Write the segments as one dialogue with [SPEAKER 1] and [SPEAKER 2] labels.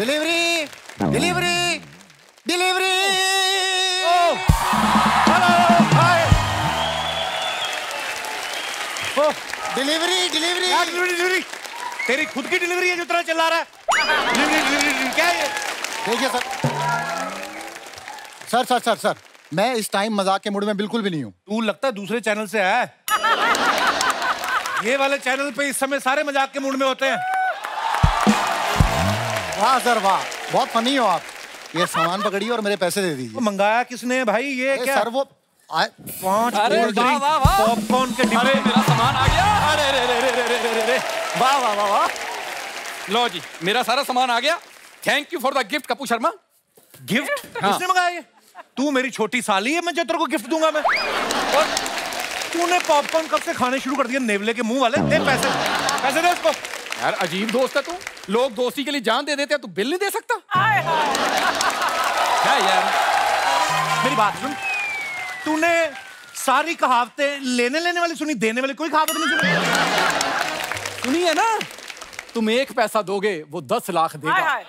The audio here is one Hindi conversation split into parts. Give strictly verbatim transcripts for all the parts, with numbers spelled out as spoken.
[SPEAKER 1] Delivery delivery delivery.
[SPEAKER 2] Hello hi.
[SPEAKER 1] ओ डिलीवरी डिलीवरी
[SPEAKER 2] डिलीवरी डिलीवरी तेरी खुद की डिलीवरी है जो तरह चला रहा है। डिलीवरी डिलीवरी क्या है ये?
[SPEAKER 1] देखिए sir sir sir sir sir मैं इस टाइम मजाक के मूड में बिल्कुल भी नहीं हूँ।
[SPEAKER 2] तू लगता है दूसरे चैनल से है। ये वाले चैनल पे इस समय सारे मजाक के मूड में होते हैं।
[SPEAKER 1] वाह सर वाह, बहुत फनी हो आप। ये सामान पकड़िए और मेरे पैसे दे दीजिए।
[SPEAKER 2] मंगाया किसने भाई ये क्या?
[SPEAKER 1] सर वो
[SPEAKER 2] पांच
[SPEAKER 3] पॉपकॉर्न
[SPEAKER 2] के डिब्बे।
[SPEAKER 3] मेरा सामान आ गया। अरे रे रे रे रे रे रे रे वाह वाह वाह वाह। लो जी मेरा सारा सामान आ गया। Thank you for the gift Kapoor Sharma.
[SPEAKER 2] Gift किसने मंगाया ये? तू मेरी छोटी साली है, मैं जो तेरे को गिफ्ट दूंगा मैं। और तूने पॉपकॉर्न कब से खाने शुरू कर दिया नेवले के मुंह वाले? दे पैसे, पैसे दे उसको।
[SPEAKER 3] यार अजीब दोस्त है तू, लोग दोस्ती के लिए जान दे देते हैं, तू बिल नहीं दे सकता? क्या यार
[SPEAKER 2] मेरी बात सुन, तूने सारी कहावतें लेने लेने वाली सुनी, देने वाली कोई कहावत नहीं सुनी?
[SPEAKER 3] सुनी है ना, तुम एक पैसा दोगे वो दस लाख देगा।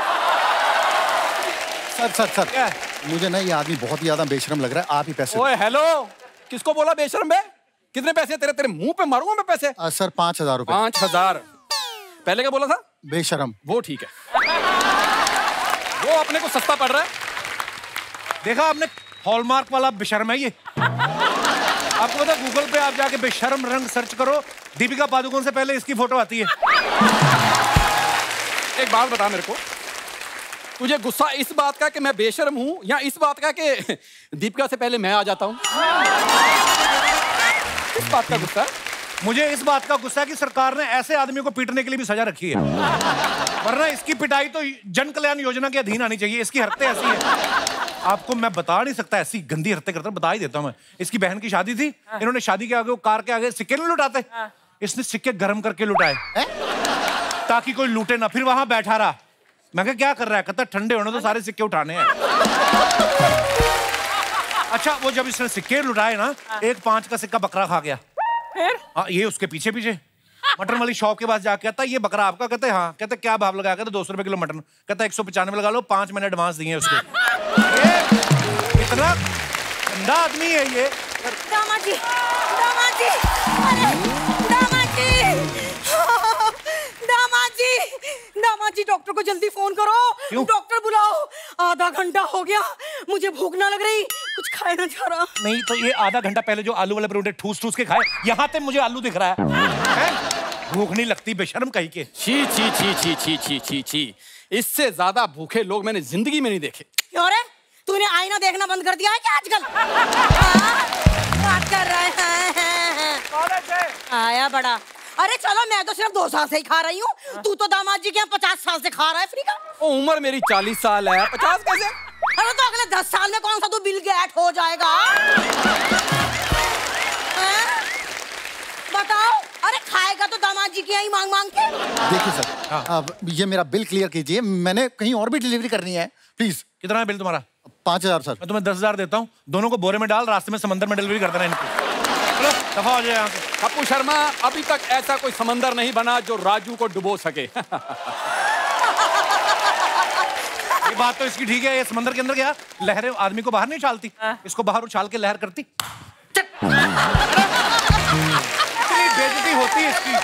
[SPEAKER 1] सर सर सर क्या? मुझे ना ये आदमी बहुत ही ज्यादा बेशरम लग रहा है, आप ही पैसे।
[SPEAKER 3] ओए हेलो, किसको बोला बेशरम बे? कितने पैसे तेरे तेरे मुंह पे मारूंगा मैं पैसे।
[SPEAKER 1] आ, सर पांच हजार रुपए।
[SPEAKER 3] पांच हजार पहले क्या बोला था?
[SPEAKER 1] बेशरम।
[SPEAKER 3] वो ठीक है, वो अपने को सस्ता पड़ रहा है।
[SPEAKER 2] देखा आपने, हॉलमार्क वाला बेशर्म है ये। आपको पता गूगल पे आप जाके बेशर्म रंग सर्च करो, दीपिका पादुकोण से पहले इसकी फोटो आती है।
[SPEAKER 3] एक बात बता मेरे को, तुझे गुस्सा इस बात का कि मैं बेशर्म हूं या इस बात का कि दीपिका से पहले मैं आ जाता हूं? इस बात का गुस्सा?
[SPEAKER 2] मुझे इस बात का गुस्सा है कि सरकार ने ऐसे आदमियों को पीटने के लिए भी सजा रखी है, वरना इसकी पिटाई तो जन कल्याण योजना के अधीन आनी चाहिए। इसकी हरकतें ऐसी है, आपको मैं बता नहीं सकता, ऐसी गंदी हरकतें करता, बता ही देता हूं मैं। इसकी बहन की शादी थी, इन्होंने शादी के आगे वो कार के आगे सिक्के नहीं लुटाते, इसने सिक्के गर्म करके लुटाए ताकि कोई लूटे ना। फिर वहां बैठा रहा, मैं कहा क्या कर रहा है? कहता ठंडे होने तो सारे सिक्के उठाने हैं। अच्छा वो जब इसने सिक्के लुटाए ना, एक पांच का सिक्का बकरा खा गया। फिर हाँ, ये उसके पीछे पीछे मटन वाली शॉप के पास जाके कहता ये बकरा आपका? कहते हाँ। कहते क्या भाव लगाया? कहते दो सौ रुपए किलो मटन। कहता एक सौ पचानवे लगा लो, पांच महीने एडवांस दिए उसके। इतना ठंडा आदमी है ये।
[SPEAKER 4] दामाद जी, दामाद जी, अरे दामाद जी, दामाद जी, दामाद जी, डॉक्टर को जल्दी फोन करो, डॉक्टर बुलाओ। आधा घंटा हो गया, मुझे भूख ना लग रही, कुछ खाए ना जा रहा।
[SPEAKER 2] नहीं तो ये आधा घंटा पहले जो आलू वाले परोठे ठूस ठूस के खाए, यहाँ पे मुझे आलू दिख रहा है, है? भूख नहीं लगती बेशर्म कहीं के।
[SPEAKER 3] छी छी छी छी छी छी छी छी, इससे ज्यादा भूखे लोग मैंने जिंदगी में नहीं देखे।
[SPEAKER 4] क्यों रे, तूने आईना देखना बंद कर दिया है क्या आजकल? बात कर रहे हैं आया बड़ा। अरे चलो, मैं तो सिर्फ दो साल से ही खा रही हूँ, तू तो दामाद जी के यहाँ पचास साल से खा रहा है फ्री का।
[SPEAKER 3] ओ, उम्र मेरी चालीस साल है, पचास कैसे?
[SPEAKER 4] अरे तो अगले दस साल में कौन सा तू बिल गेट हो जाएगा? बताओ। अरे खाएगा तो दामाद जी के यहाँ ही मांग मांग के।
[SPEAKER 1] देखिए सर, हाँ। अब ये मेरा बिल क्लियर कीजिए, मैंने कहीं और भी डिलीवरी करनी है प्लीज।
[SPEAKER 2] कितना है बिल तुम्हारा?
[SPEAKER 1] पाँच हजार सर।
[SPEAKER 2] मैं तुम्हें दस हजार देता हूँ, दोनों को बोरे में डाल, रास्ते में समंदर में डिलीवरी कर देना इनको। चलो दफा हो जाए यहाँ से।
[SPEAKER 3] कपूर शर्मा, अभी तक ऐसा कोई समंदर नहीं बना जो राजू को डुबो सके।
[SPEAKER 2] ये बात तो इसकी ठीक है, ये समंदर के अंदर गया, लहरें आदमी को बाहर नहीं उछालती, इसको बाहर उछाल के लहर करती। इतनी बेइज्जती होती है इसकी।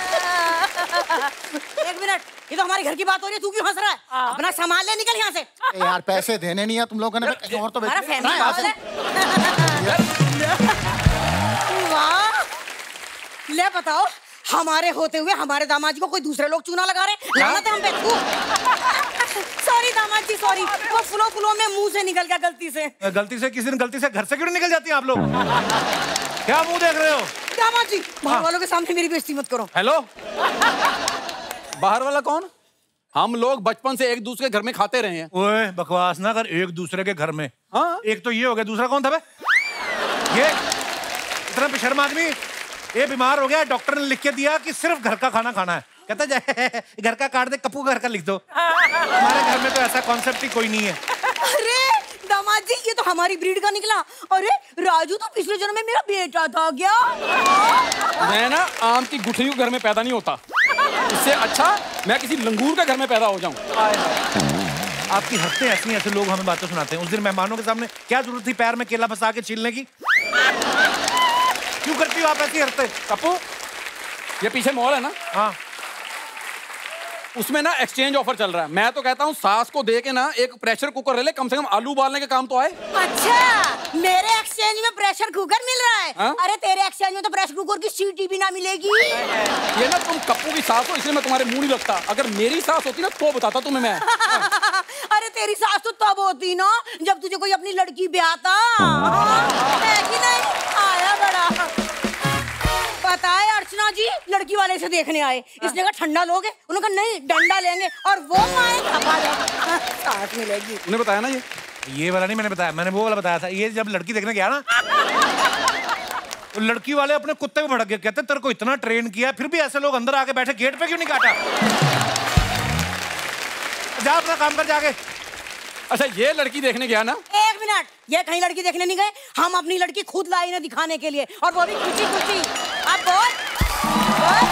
[SPEAKER 4] एक मिनट, ये तो हमारे घर की बात हो रही है, तू क्यों हंस रहा है? अपना सामान ले, निकल यहाँ से।
[SPEAKER 1] यार पैसे देने नहीं है तुम लोगों ने, और तो
[SPEAKER 4] वाह, ले बताओ, हमारे होते हुए हमारे दामाद जी को कोई दूसरे लोग चूना लगा रहे, लानत है हम पे। सॉरी दामाद जी, सॉरी, वो फुलो फुलो में मुंह से निकल गया गलती से।
[SPEAKER 2] गलती से? किसी दिन गलती से घर से क्यों निकल जाती हैं आप लोग? क्या मुंह देख रहे हो?
[SPEAKER 4] दामाद जी, बाहर वालों के सामने मेरी बेइज्जती मत करो।
[SPEAKER 3] हेलो, बाहर वाला कौन? हम लोग बचपन से एक दूसरे के घर में खाते रहे हैं।
[SPEAKER 2] ओए बकवास ना कर, एक दूसरे के घर में।
[SPEAKER 3] हाँ? एक
[SPEAKER 2] तो ये हो गया, दूसरा कौन था बे? ये इतना बेशर्म आदमी, ये बीमार हो गया, डॉक्टर ने लिख के दिया कि सिर्फ घर का खाना खाना है। कहता जाए घर का काट दे, कपूर घर का लिख दो। हमारे घर में तो ऐसा कॉन्सेप्ट ही कोई नहीं है।
[SPEAKER 4] अरे दामाद जी, ये तो हमारी ब्रीड का निकला। अरे राजू तो पिछले जन्म में मेरा बेटा था क्या?
[SPEAKER 3] मैं ना आम की गुठलियों घर में पैदा नहीं होता, इससे अच्छा मैं किसी लंगूर के घर में पैदा हो जाऊं।
[SPEAKER 2] आपकी हरकतें ऐसी हैं, ऐसे लोग हमें बातें सुनाते हैं। उस दिन मेहमानों के सामने क्या जरूरत थी पैर में केला फंसा के छीलने की? क्यों करती हो आप ऐसी हरकतें?
[SPEAKER 3] कप्पू, ये पीछे मॉल है ना?
[SPEAKER 2] हाँ,
[SPEAKER 3] उसमें ना एक्सचेंज ऑफर चल रहा है। मैं तो कहता हूँ सास को दे के ना एक प्रेशर कुकर ले ले, कम से कम आलू उबालने के काम तो आए।
[SPEAKER 4] अच्छा, मेरे एक्सचेंज में प्रेशर कुकर मिल रहा है?
[SPEAKER 3] हा?
[SPEAKER 4] अरे तेरे एक्सचेंज में तो प्रेशर कुकर की सीटी भी ना मिलेगी।
[SPEAKER 3] ये ना तुम कप्पू की सास हो इसलिए मैं तुम्हारे मुंह नहीं लगता। अगर मेरी सास होती ना तो बताता तुम्हें मैं।
[SPEAKER 4] अरे तेरी सास तो तब होती ना जब तुझे कोई अपनी लड़की ब्याहता। है कि नहीं? आया बड़ा। पता है अर्चना जी लड़की वाले से देखने आए, इसने कहा ठंडा लोगे, उन्होंने कहा नहीं डंडा लेंगे, और वो माए साथ मिलेगी।
[SPEAKER 3] उन्हें बताया ना ये
[SPEAKER 2] ये वाला नहीं मैंने बताया, मैंने वो वाला बताया था। ये जब लड़की देखने गया ना तो लड़की वाले अपने कुत्ते को भड़क गए, कहते तेरे को इतना ट्रेन किया फिर भी ऐसे लोग अंदर आके बैठे, गेट पे क्यों नहीं काटा? जा अपना काम कर जाके।
[SPEAKER 3] अच्छा ये लड़की देखने गया ना?
[SPEAKER 4] एक मिनट, ये कहीं लड़की देखने नहीं गए, हम अपनी लड़की खुद लाई ना दिखाने के लिए, और वो भी खुशी खुशी। अब बोल, बोल।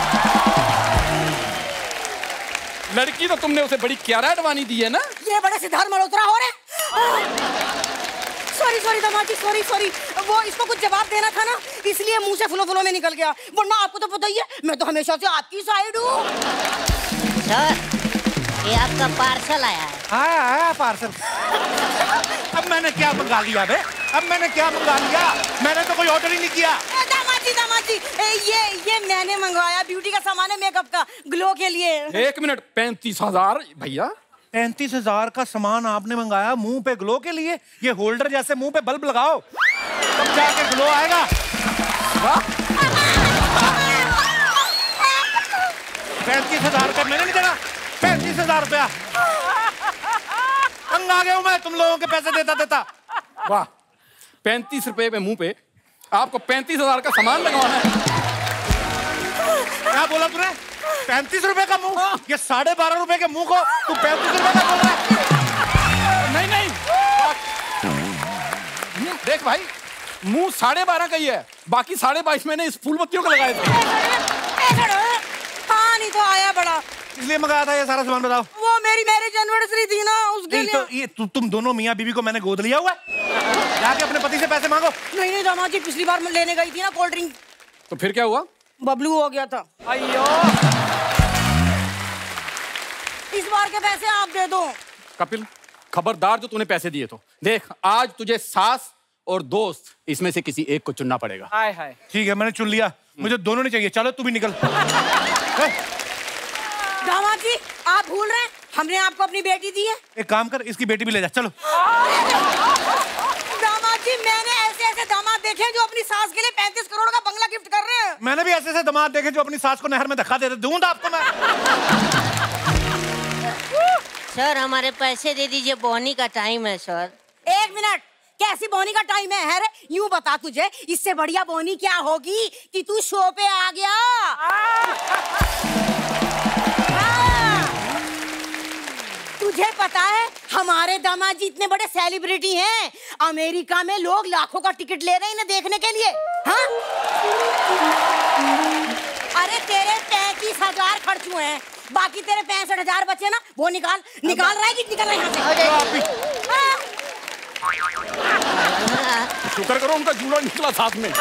[SPEAKER 3] लड़की तो तुमने उसे बड़ी क्यारा अडवाणी दी है ना?
[SPEAKER 4] ये बड़े सिद्धार्थ मल्होत्रा हो रहे। सॉरी सॉरी दामाजी, सॉरी सॉरी, वो इसको कुछ जवाब देना था ना इसलिए मुंह से फुलो फुलो में निकल गया, वरना आपको तो पता ही है मैं तो हमेशा से आपकी साइड हूँ।
[SPEAKER 5] सर ये आपका पार्सल आया है।
[SPEAKER 2] आया आया पार्सल। अब मैंने क्या मंगा लिया बे? अब मैंने क्या मंगा लिया? मैंने तो कोई ऑर्डर ही नहीं किया।
[SPEAKER 4] दामाजी दामाजी, ये ये मैंने मंगवाया, ब्यूटी का सामान है, मेकअप का, ग्लो के लिए।
[SPEAKER 3] एक मिनट, पैंतीस हजार भैया?
[SPEAKER 2] पैंतीस हजार का सामान आपने मंगाया मुंह पे ग्लो के लिए? ये होल्डर जैसे मुंह पे बल्ब लगाओ तब जाके ग्लो आएगा। पैंतीस हजार का मैंने नहीं देना, पैंतीस हजार रुपया। तंग आ गया हूं मैं तुम लोगों के पैसे देता देता।
[SPEAKER 3] वाह, पैंतीस रुपए पे मुंह पे आपको पैंतीस हजार का सामान लगवाना है?
[SPEAKER 2] क्या बोला तूने? पैंतीस रुपए का मुंह? ये साढ़े बारह रुपए के मुंह को तू पैंतीस रुपए का बोल रहा है?
[SPEAKER 3] नहीं नहीं, देख भाई, मुंह साढ़े बारह का ही है, बाकी साढ़े बाईस मैंने इस फूल बत्तियों का लगाए थे।
[SPEAKER 4] हाँ नहीं तो आया बड़ा,
[SPEAKER 2] इसलिए मंगाया था ये सारा सामान। बताओ।
[SPEAKER 4] वो मेरी मैरिज एनिवर्सरी थी ना उसके लिए।
[SPEAKER 2] तो ये तु, तुम दोनों मियाँ बीवी को मैंने गोद लिया हुआ है? जाके अपने पति से पैसे मांगो।
[SPEAKER 4] नहीं नहीं दामाजी, पिछली बार मैं लेने गई थी ना कोल्ड ड्रिंक,
[SPEAKER 3] तो फिर क्या हुआ?
[SPEAKER 4] बबलू हो गया था।
[SPEAKER 2] अयो,
[SPEAKER 4] इस बार के पैसे आप दे दो।
[SPEAKER 3] कपिल खबरदार जो तूने पैसे दिए तो देख, आज तुझे सास और दोस्त इसमें से किसी एक को चुनना पड़ेगा।
[SPEAKER 2] हाय हाय। ठीक है मैंने चुन लिया, मुझे दोनों नहीं चाहिए। चलो तू भी निकल।
[SPEAKER 4] दामाजी आप भूल रहे हैं हमने आपको अपनी बेटी दी है।
[SPEAKER 2] एक काम कर, इसकी बेटी भी ले जा। चलो।
[SPEAKER 4] दामाजी मैंने ऐसे ऐसे दामाद देखे जो अपनी सास के लिए पैंतीस करोड़ का बंगला गिफ्ट कर रहे हैं।
[SPEAKER 2] मैंने भी ऐसे ऐसे दामाद देखे जो अपनी सास को नहर में धक्का देते। दूंगा आपको मैं।
[SPEAKER 5] सर हमारे पैसे दे दीजिए, बोहनी का टाइम है सर।
[SPEAKER 4] एक मिनट, कैसी बोनी का टाइम है? है यूं बता, तुझे इससे बढ़िया बोनी क्या होगी कि तू शो पे आ गया। हाँ। तुझे पता है हमारे दामाजी इतने बड़े सेलिब्रिटी हैं, अमेरिका में लोग लाखों का टिकट ले रहे हैं इन्हें देखने के लिए। हाँ? अरे तेरे पैंतीस हजार खर्च हुए हैं, बाकी तेरे पैंसठ हजार बचे ना, वो निकाल। निकाल रहा है कि निकल रहा है?
[SPEAKER 3] शुक्र करो उनका जूड़ा निकला साथ में।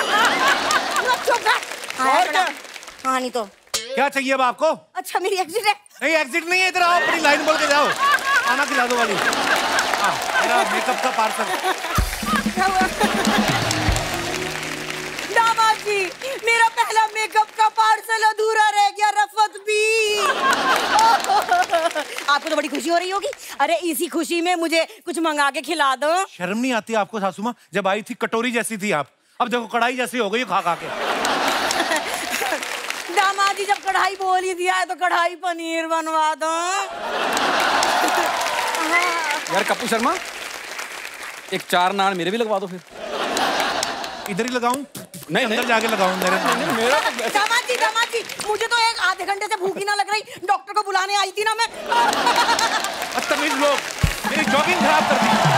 [SPEAKER 4] और क्या? हाँ नहीं तो
[SPEAKER 2] क्या चाहिए अब आपको?
[SPEAKER 4] अच्छा मेरी एग्जिट है।
[SPEAKER 2] नहीं एग्जिट नहीं है, इधर आओ, अपनी लाइन बोल के जाओ। खाना खिला दो वाली। हाँ, मेरा मेकअप का पार्सल।
[SPEAKER 4] दामाजी मेरा पहला मेकअप का पार्सल अधूरा रह गया, रफत भी। आपको तो बड़ी खुशी हो रही होगी। अरे इसी खुशी में मुझे कुछ मंगा के खिला दो।
[SPEAKER 2] शर्म नहीं आती आपको सासू माँ? जब आई थी कटोरी जैसी थी आप, अब देखो कढ़ाई जैसी हो गई खा खा के।
[SPEAKER 4] दामाजी जब कढ़ाई बोल ही दिया है तो कढ़ाई पनीर बनवा दो।
[SPEAKER 3] यार कपिल शर्मा, एक चार नान मेरे भी लगवा दो फिर।
[SPEAKER 2] इधर ही लगाऊं?
[SPEAKER 3] नहीं
[SPEAKER 2] अंदर जाके लगाऊं मेरे?
[SPEAKER 3] नहीं, मेरा
[SPEAKER 4] दामाजी दामाजी मुझे तो एक आधे घंटे से भूखी ना लग रही, डॉक्टर को बुलाने आई थी ना मैं।
[SPEAKER 2] बदतमीज लोग, मेरी जॉगिंग खराब कर दी।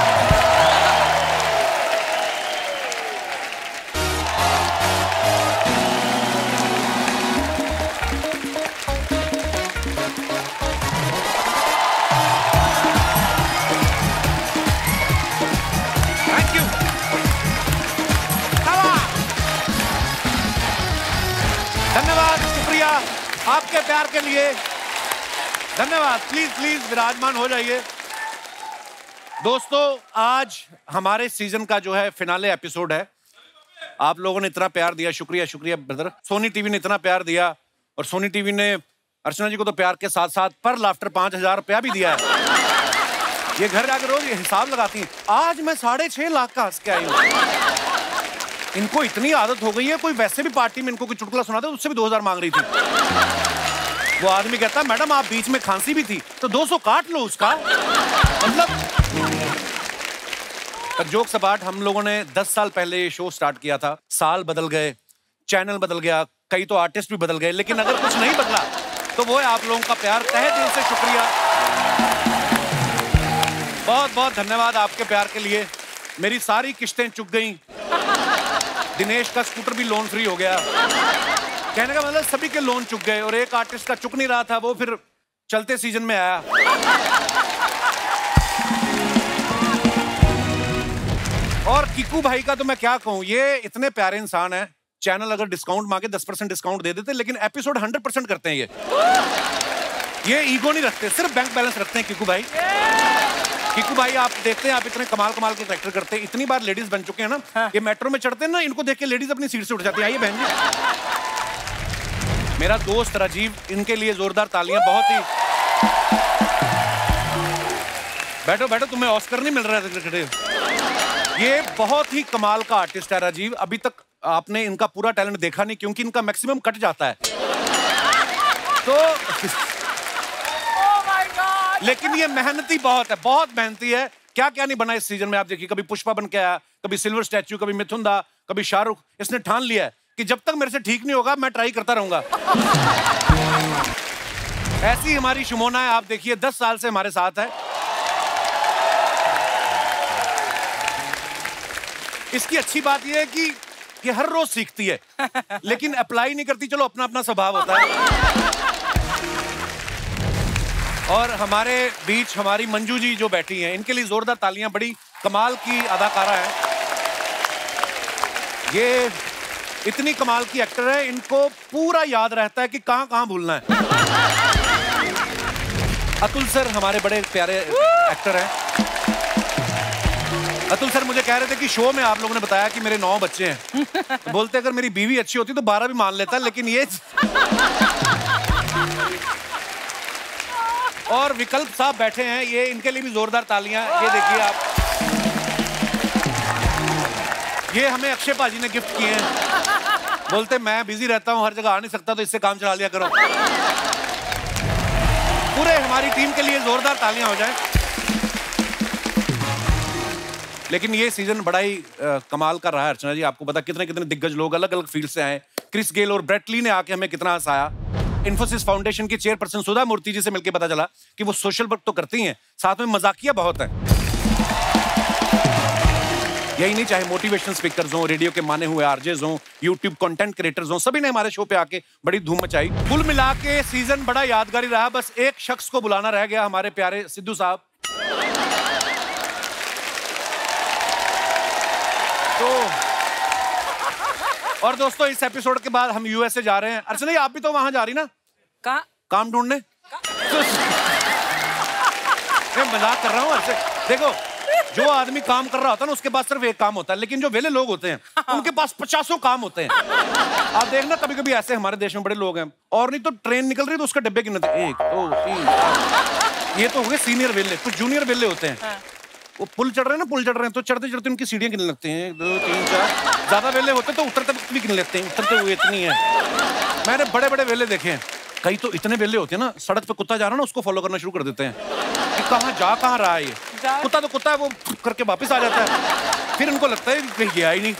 [SPEAKER 2] आपके प्यार के लिए धन्यवाद। प्लीज प्लीज विराजमान हो जाइए। दोस्तों, आज हमारे सीजन का जो है फिनाले एपिसोड है। आप लोगों ने इतना प्यार दिया, शुक्रिया शुक्रिया ब्रदर। सोनी टीवी ने इतना प्यार दिया और सोनी टीवी ने अर्चना जी को तो प्यार के साथ साथ पर लाफ्टर पांच हजार रुपया भी दिया है। ये घर जाकर रोज ये हिसाब लगाती हैं। आज मैं साढ़े छह लाख का हंस के आई हूँ। इनको इतनी आदत हो गई है, कोई वैसे भी पार्टी में इनको कोई चुटकुला सुनाता है उससे भी दो हजार मांग रही थी। वो आदमी कहता मैडम आप बीच में खांसी भी थी तो दो सौ काट लो उसका। मतलब जोक सपाट, हम लोगों ने दस साल पहले ये शो स्टार्ट किया था। साल बदल गए, चैनल बदल गया, कई तो आर्टिस्ट भी बदल गए, लेकिन अगर कुछ नहीं बदला तो वो है आप लोगों का प्यार। तहे दिल से शुक्रिया, बहुत बहुत धन्यवाद आपके प्यार के लिए। मेरी सारी किश्तें चुक गई। दिनेश का स्कूटर भी लोन फ्री हो गया। कहने का मतलब सभी के लोन चुक गए और एक आर्टिस्ट का चुक नहीं रहा था, वो फिर चलते सीजन में आया। और किकू भाई का तो मैं क्या कहूं, ये इतने प्यारे इंसान है। चैनल अगर डिस्काउंट मांगे दस परसेंट डिस्काउंट दे देते, लेकिन एपिसोड हंड्रेड परसेंट करते हैं। ये ये ईगो नहीं रखते, सिर्फ बैंक बैलेंस रखते हैं किकू भाई। किकू भाई आप देखते हैं, आप इतने कमाल कमाल के कैरेक्टर करते हैं। इतनी बार लेडीज बन चुके हैं ना, ये मेट्रो में चढ़ते हैं ना, इनको देख के लेडीज अपनी सीट से उठ जाती है। आइए बहन जी। मेरा दोस्त राजीव, इनके लिए जोरदार तालियां। बहुत ही बैठो बैठो, तुम्हें ऑस्कर नहीं मिल रहा है। ये बहुत ही कमाल का आर्टिस्ट है राजीव। अभी तक आपने इनका पूरा टैलेंट देखा नहीं क्योंकि इनका मैक्सिमम कट जाता है। तो oh my God! लेकिन ये मेहनती बहुत है, बहुत मेहनती है। क्या क्या नहीं बना इस सीजन में, आप देखिए। कभी पुष्पा बन के आया, कभी सिल्वर स्टैचू, कभी मिथुन दा, कभी शाहरुख। इसने ठान लिया है कि जब तक मेरे से ठीक नहीं होगा मैं ट्राई करता रहूंगा। ऐसी हमारी शुमोना है, आप देखिए दस साल से हमारे साथ है। इसकी अच्छी बात यह है कि ये हर रोज सीखती है लेकिन अप्लाई नहीं करती। चलो अपना अपना स्वभाव होता है। और हमारे बीच हमारी मंजू जी जो बैठी हैं, इनके लिए जोरदार तालियां। बड़ी कमाल की अदाकारा है ये, इतनी कमाल की एक्टर है, इनको पूरा याद रहता है कि कहां कहां भूलना है। अतुल सर हमारे बड़े प्यारे एक्टर हैं। अतुल सर मुझे कह रहे थे कि शो में आप लोगों ने बताया कि मेरे नौ बच्चे हैं। तो बोलते अगर मेरी बीवी अच्छी होती तो बारह भी मान लेता, लेकिन ये और विकल्प साहब बैठे हैं, ये इनके लिए भी जोरदार तालियां। ये देखिए आप, ये हमें अक्षय पाजी ने गिफ्ट किए हैं। बोलते मैं बिजी रहता हूं, हर जगह आ नहीं सकता, तो इससे काम चला लिया करो। पूरे हमारी टीम के लिए जोरदार तालियां हो जाएं। लेकिन ये सीजन बड़ा ही आ, कमाल का रहा है अर्चना जी। आपको पता कितने कितने दिग्गज लोग अलग अलग फील्ड से आए। क्रिस गेल और ब्रेट ली ने आके हमें कितना हंसाया। इन्फोसिस फाउंडेशन की चेयरपर्सन सुधा मूर्ति जी से मिलकर पता चला कि वो सोशल वर्क तो करती हैं, साथ में मजाकिया बहुत है। यही नहीं, चाहे मोटिवेशनल स्पीकर्स हों, रेडियो के माने हुए आरजेज हों, यूट्यूब कंटेंट क्रिएटर्स हों, सभी ने हमारे शो पे आके बड़ी धूम मचाई। कुल मिला के सीजन बड़ा यादगारी रहा। बस एक शख्स को बुलाना रह गया, हमारे प्यारे सिद्धू साहब। तो और दोस्तों, इस एपिसोड के बाद हम यूएसए जा रहे हैं। अर्चना, आप भी तो वहां जा रही ना? कहाँ? काम ढूंढने। मैं मजाक कर रहा हूँ अर्चना। देखो, जो आदमी काम कर रहा होता है ना, उसके पास सिर्फ एक काम होता है, लेकिन जो वेले लोग होते हैं उनके पास पचासों काम होते हैं। आप देखना, कभी कभी ऐसे हमारे देश में बड़े लोग हैं, और नहीं तो ट्रेन निकल रही तो उसका डब्बे गिनते हैं, एक दो तीन चार। ये तो हो गए सीनियर वेले। कुछ जूनियर वेले होते हैं, वो पुल चढ़ रहे हैं ना, पुल चढ़ रहे हैं तो चढ़ते चढ़ते उनकी सीढ़ियां गिनने लगते हैं, एक दो तीन चार। ज्यादा वेले होते तो उतरते भी गिन लेते हैं, उतरते हुए इतनी है। मैंने बड़े बड़े वेले देखे हैं। कई तो इतने वेले होते हैं ना, सड़क पे कुत्ता जा रहा है ना, उसको फॉलो करना शुरू कर देते हैं कि कहाँ जा कहाँ रहा है ये कुत्ता। तो कुत्ता है, वो करके वापस आ जाता है। फिर उनको लगता है कि गया ही नहीं।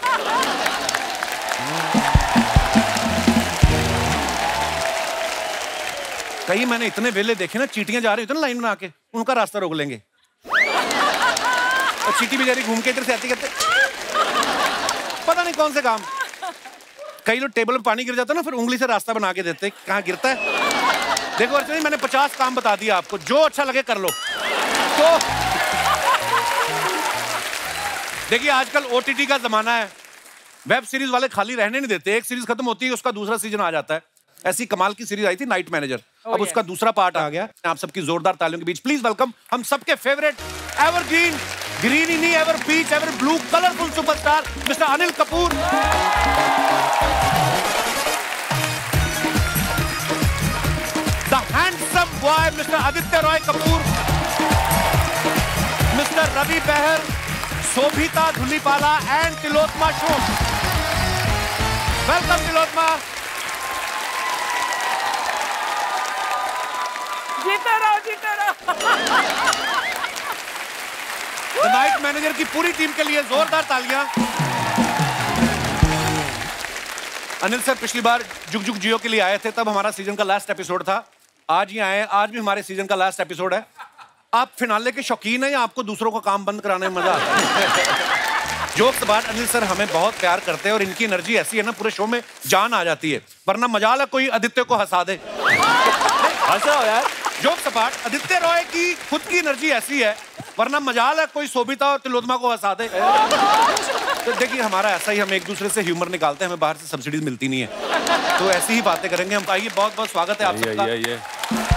[SPEAKER 2] कई मैंने इतने वेले देखे ना, चींटियां जा रही होती है ना लाइन बना के, उनका रास्ता रोक लेंगे और चींटी बेचारी घूम के इधर से आती, कहते पता नहीं कौन से काम। कई लोग टेबल में पानी गिर जाता है ना, फिर उंगली से रास्ता बना के देते, कहाँ गिरता है। देखो अर्चना, मैंने पचास काम बता दिया आपको, जो अच्छा लगे कर लो। तो देखिए, आजकल ओटीटी का जमाना है, वेब सीरीज वाले खाली रहने नहीं देते। एक सीरीज खत्म होती है, उसका दूसरा सीजन आ जाता है। ऐसी कमाल की सीरीज आई थी नाइट मैनेजर। oh, अब yes. उसका दूसरा पार्ट आ गया। आप सबकी जोरदार तालियों के बीच प्लीज वेलकम हम सबके favourite evergreen green in ever peach ever blue colourful superstar mister Anil Kapoor, the handsome boy mister Aditya Roy Kapur, mister Ravi Behl, Sobhita Dhulipala and Tillotama Shome. Welcome Tillotama.
[SPEAKER 4] जीते रहो, जीते रहो।
[SPEAKER 2] द नाइट मैनेजर की पूरी टीम के लिए जोरदार तालियां। अनिल सर पिछली बार जुग जुग जियो के लिए आए थे, तब हमारा सीजन का लास्ट एपिसोड था। आज ही आए, आज भी हमारे सीजन का लास्ट एपिसोड है। आप फिनाले के शौकीन हैं या आपको दूसरों का काम बंद कराने में मजा आता है? जोक्स बाद अनिल सर हमें बहुत प्यार करते हैं और इनकी एनर्जी ऐसी है ना, पूरे शो में जान आ जाती है। वरना मजाल है कोई आदित्य को हंसा दे।
[SPEAKER 3] हंसाओ यार।
[SPEAKER 2] जोक सपाट, आदित्य रॉय की खुद की एनर्जी ऐसी है, वरना मजाल है कोई शोभिता और तिलोत्मा को हंसा दे। तो देखिए हमारा ऐसा ही, हम एक दूसरे से ह्यूमर निकालते हैं, हमें बाहर से सब्सिडीज मिलती नहीं है, तो ऐसी ही बातें करेंगे हम। आइए, बहुत बहुत स्वागत है आप सबका।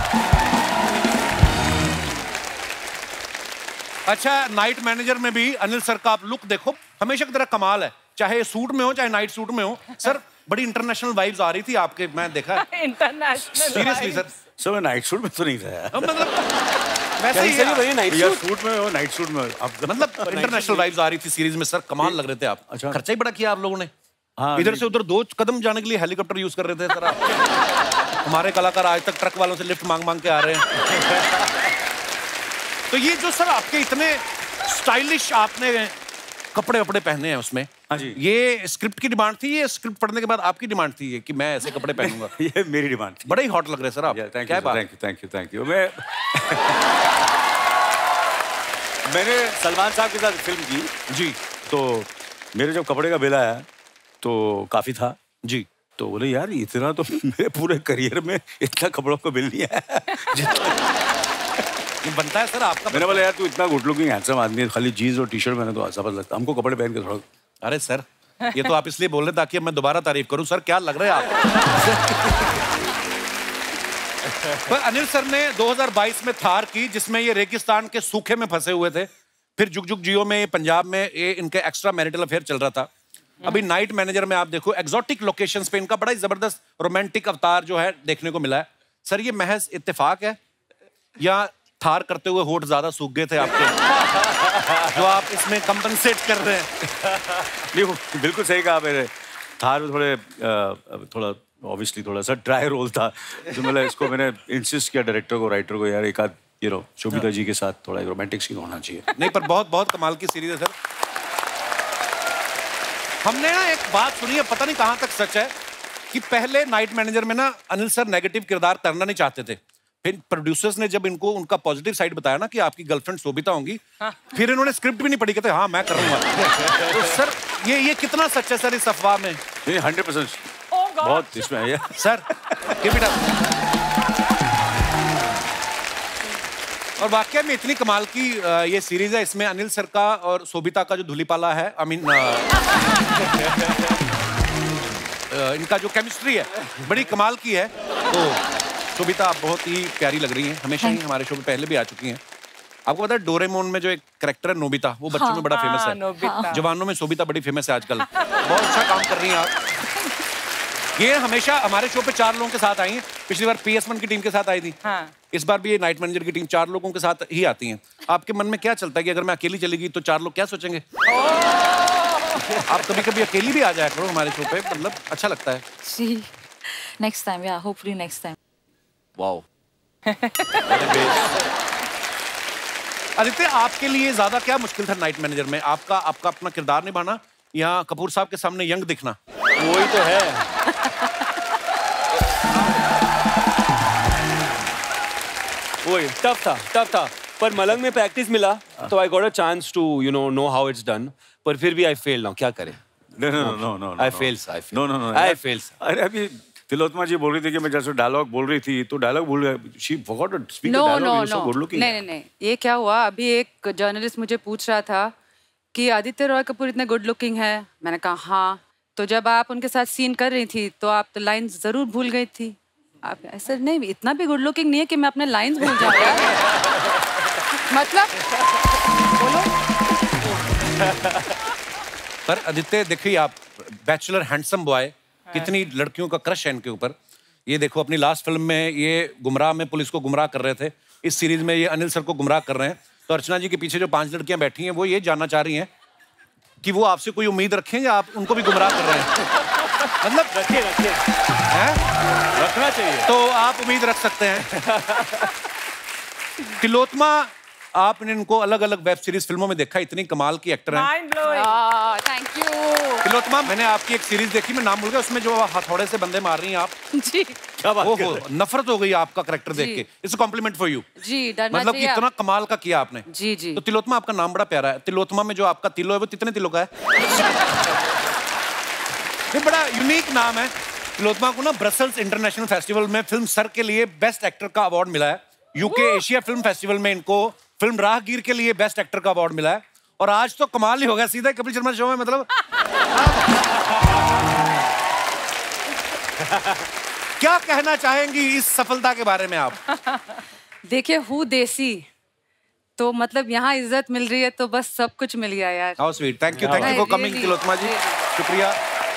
[SPEAKER 2] अच्छा, नाइट मैनेजर में भी अनिल सर का आप लुक देखो, हमेशा की तरह कमाल है, चाहे सूट में हो चाहे नाइट सूट में हो। सर बड़ी इंटरनेशनल वाइब्स आ रही थी आपके, मैं देखा।
[SPEAKER 4] International
[SPEAKER 2] seriously sir.
[SPEAKER 6] सर मैं नाइट सूट में तो नहीं था यार।
[SPEAKER 2] मतलब वैसे ही है,
[SPEAKER 3] वही नाइट सूट
[SPEAKER 6] सूट में हो, नाइट सूट में हो।
[SPEAKER 2] मतलब इंटरनेशनल वाइब्स आ रही थी सीरीज में। सर कमाल लग रहे थे आप।
[SPEAKER 6] अच्छा।
[SPEAKER 2] खर्चा ही बड़ा किया आप लोगों ने।
[SPEAKER 6] हाँ,
[SPEAKER 2] इधर से उधर दो कदम जाने के लिए हेलीकॉप्टर यूज कर रहे थे सर आप। हमारे कलाकार आज तक ट्रक वालों से लिफ्ट मांग मांग के आ रहे हैं। तो ये जो सर आपके इतने स्टाइलिश आपने कपड़े वपड़े पहने हैं उसमें,
[SPEAKER 6] हाँ जी,
[SPEAKER 2] ये स्क्रिप्ट की डिमांड थी, ये स्क्रिप्ट पढ़ने के बाद आपकी डिमांड थी ये कि मैं ऐसे कपड़े पहनूंगा?
[SPEAKER 6] ये मेरी डिमांड थी।
[SPEAKER 2] बड़े ही हॉट लग रहे हैं सर आप।
[SPEAKER 6] थैंक
[SPEAKER 2] क्या
[SPEAKER 6] यू
[SPEAKER 2] बात?
[SPEAKER 6] Thank you thank you thank you. मैं मैंने सलमान साहब के साथ फिल्म की
[SPEAKER 2] जी,
[SPEAKER 6] तो मेरे जब कपड़े का बिल आया तो काफी था
[SPEAKER 2] जी।
[SPEAKER 6] तो बोले यार इतना तो मेरे पूरे करियर में इतना कपड़ों का बिल नहीं आया।
[SPEAKER 2] ये बनता है सर आपका।
[SPEAKER 6] मैंने बोला यार तू इतना गुड लुकिंग हैंडसम आदमी है, खाली जीन्स और टी शर्ट पहने तो जबरदस्त लगता, हमको कपड़े पहन के थोड़ा।
[SPEAKER 2] अरे सर ये तो आप इसलिए बोल रहे ताकि मैं दोबारा तारीफ करूं। सर क्या लग रहे हैं आप? पर अनिल सर ने दो हज़ार बाईस में थार की, जिसमें ये रेगिस्तान के सूखे में फंसे हुए थे। फिर जुग जुग जियो में, पंजाब में ये इनके एक्स्ट्रा मैरिटल अफेयर चल रहा था। अभी नाइट मैनेजर में आप देखो एक्सोटिक लोकेशंस पे इनका बड़ा ही जबरदस्त रोमांटिक अवतार जो है देखने को मिला है। सर ये महज इत्तेफाक है या थार करते हुए होठ ज्यादा सूख गए थे आपके, जो आप इसमें कंपनसेट कर रहे हैं?
[SPEAKER 6] नहीं बिल्कुल सही कहा मैंने। थार में थोड़े थोड़ा ऑब्वियसली थोड़ा सा ड्राई रोल था, तो मतलब इसको मैंने इंसिस्ट किया डायरेक्टर को, राइटर को, यार एक आध यू नो शोभिता जी के साथ थोड़ा रोमांटिक सीन होना चाहिए।
[SPEAKER 2] नहीं पर बहुत बहुत कमाल की सीरीज है सर। हमने ना एक बात सुनी है, पता नहीं कहां तक सच है, कि पहले नाइट मैनेजर में ना अनिल सर नेगेटिव किरदार करना नहीं चाहते थे। फिर प्रोड्यूसर्स ने जब इनको उनका पॉजिटिव साइड बताया ना कि आपकी गर्लफ्रेंड शोभिता होंगी, हाँ। फिर इन्होंने स्क्रिप्ट भी नहीं पढ़ी, कहते हाँ मैं करूंगा। तो सर ये ये कितना सच है सर इस अफवाह में?
[SPEAKER 6] नहीं हंड्रेड परसेंट बहुत इसमें है
[SPEAKER 2] सर। बेटा और वाकई में इतनी कमाल की ये सीरीज है, इसमें अनिल सर का और शोभिता का जो धुलीपाला है, आई मीन इनका जो केमिस्ट्री है बड़ी कमाल की है। तो शोभिता आप बहुत ही प्यारी लग रही हैं, हमेशा ही हमारे शो में पहले भी आ चुकी हैं। आपको पता है डोरेमोन में जो एक कैरेक्टर है नोबिता, वो बच्चों
[SPEAKER 4] हाँ,
[SPEAKER 2] में बड़ा फेमस
[SPEAKER 4] हाँ,
[SPEAKER 2] है।
[SPEAKER 4] हाँ।
[SPEAKER 2] जवानों में शोभिता बड़ी फेमस है आजकल। बहुत अच्छा काम कर रही हैं आप। ये हमेशा हमारे शो पे चार लोगों के साथ आई हैं। पिछली बार पी एस वन की टीम के साथ आई थी, हाँ। इस बार भी ये नाइट मैनेजर की टीम चार लोगों के साथ ही आती हैं। आपके मन में क्या चलता है कि अगर मैं अकेली चली गई तो चार लोग क्या सोचेंगे? आप कभी कभी अकेली भी आ जाया करो हमारे शो पे, मतलब अच्छा लगता है।
[SPEAKER 7] See, next time, yeah, hopefully next time.
[SPEAKER 2] Wow. Aditya आपके लिए ज्यादा क्या मुश्किल था नाइट मैनेजर में? आपका आपका अपना किरदार निभाना या कपूर साहब के सामने यंग दिखना?
[SPEAKER 3] वही तो है। वही टफ था टफ था पर मलंग में प्रैक्टिस मिला तो I got a chance to you know know how it's done, पर फिर भी आई फेल नाउ, क्या करें?
[SPEAKER 6] No no no no
[SPEAKER 3] I fails I
[SPEAKER 6] no no no
[SPEAKER 3] I fails.
[SPEAKER 6] अरे अभी तिलोत्मा जी बोल रही थी कि मैं जैसे डायलॉग बोल रही थी तो डायलॉग बोल रही, she forgot to speak the
[SPEAKER 8] no no
[SPEAKER 6] dialogue,
[SPEAKER 8] no
[SPEAKER 6] good looking.
[SPEAKER 8] नहीं नहीं नहीं, ये क्या हुआ? अभी एक जर्नलिस्ट मुझे पूछ रहा था कि आदित्य रॉय कपूर इतने गुड लुकिंग है। मैंने कहा हाँ, तो जब आप उनके साथ सीन कर रही थी तो आप तो लाइंस जरूर भूल गई थी। आप ऐसा नहीं, इतना भी गुड लुकिंग नहीं है कि मैं अपने लाइंस भूल जाऊँ यार। मतलब बोलो।
[SPEAKER 2] पर आदित्य देखिए, आप बैचलर हैंडसम बॉय, कितनी लड़कियों का क्रश है इनके ऊपर। ये देखो, अपनी लास्ट फिल्म में ये गुमराह में पुलिस को गुमराह कर रहे थे, इस सीरीज में ये अनिल सर को गुमराह कर रहे हैं। तो अर्चना जी के पीछे जो पांच लड़कियां बैठी हैं वो ये जानना चाह रही हैं कि वो आपसे कोई उम्मीद रखें या आप उनको भी गुमराह कर रहे हैं। मतलब
[SPEAKER 3] रखिए रखिए, रखना चाहिए।
[SPEAKER 2] तो आप उम्मीद रख सकते हैं। तिलोत्मा, आपने इनको अलग अलग वेब सीरीज फिल्मों में देखा, इतनी कमाल की एक्टर हैं।
[SPEAKER 8] Thank you.
[SPEAKER 2] तिलोत्मा, मैंने आपकी एक सीरीज देखी, मैं नाम भूल गया, उसमें जो हथौड़े से बंदे मार रही हैं आप।
[SPEAKER 8] जी।
[SPEAKER 2] क्या बात कर रहे हैं? नफरत हो गई आपका कैरेक्टर देख के। It's a compliment for you.
[SPEAKER 8] जी, डरना
[SPEAKER 2] मतलब कि इतना कमाल का किया आपने।
[SPEAKER 8] जी जी।
[SPEAKER 2] तो तिलोत्मा, आपका नाम बड़ा प्यारा है। तिलोत्मा में जो आपका तिलो है वो कितने तिलों का है? ये बड़ा यूनिक नाम है। तिलोत्मा को ना ब्रसल्स इंटरनेशनल फेस्टिवल में फिल्म सर के लिए बेस्ट एक्टर का अवार्ड मिला है। यूके एशिया फिल्म फेस्टिवल में इनको फिल्म राहगीर के लिए बेस्ट एक्टर का अवार्ड मिला है। और आज तो कमाल ही हो गया, सीधा कपिल शर्मा शो में। मतलब क्या कहना चाहेंगी इस सफलता के बारे में आप?
[SPEAKER 8] देखिए, हूँ देसी, तो मतलब यहाँ इज्जत मिल रही है तो बस सब कुछ मिल गया यार।
[SPEAKER 2] How sweet. Thank you, thank you for coming Tillotama ji, शुक्रिया।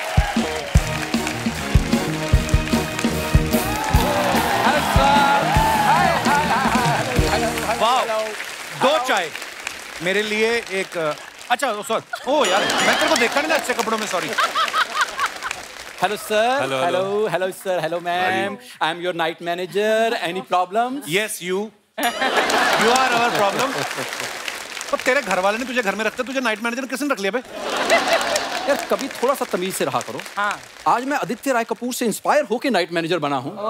[SPEAKER 2] वाह, दो चाय मेरे लिए। एक अच्छा, सॉरी, ओ यार मैं तेरे को देखा नहीं ना अच्छे कपड़ों में, sorry.
[SPEAKER 9] Hello sir. Hello. Hello. Hello sir. Hello ma'am. I'm your night manager. Any problems?
[SPEAKER 2] Yes, you. You are our problem. तो तेरे घर वाले ने तुझे घर में रखते, तुझे नाइट मैनेजर किसने रख लिया बे?
[SPEAKER 9] यार कभी थोड़ा सा तमीज से रहा करो। हाँ। आज मैं आदित्य राय कपूर से इंस्पायर होके नाइट मैनेजर बना हूँ।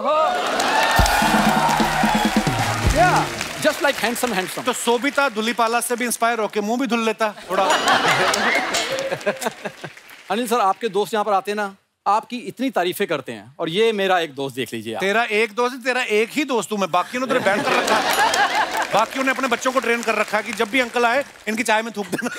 [SPEAKER 9] Just like handsome handsome.
[SPEAKER 2] तो सोभिता धुलीपाला से भी इंस्पायर होके मुंह भी धुल लेता थोड़ा।
[SPEAKER 9] अनिल सर, आपके दोस्त यहाँ पर आते हैं ना, आपकी इतनी तारीफें करते हैं, और ये मेरा एक दोस्त देख लीजिए आप।
[SPEAKER 2] तेरा एक दोस्त? तेरा एक ही दोस्त हूँ मैं, बाकी ने उधर बैठ कर रखा है। बाकियों ने अपने बच्चों को ट्रेन कर रखा है कि जब भी अंकल आए इनकी चाय में थूक देना।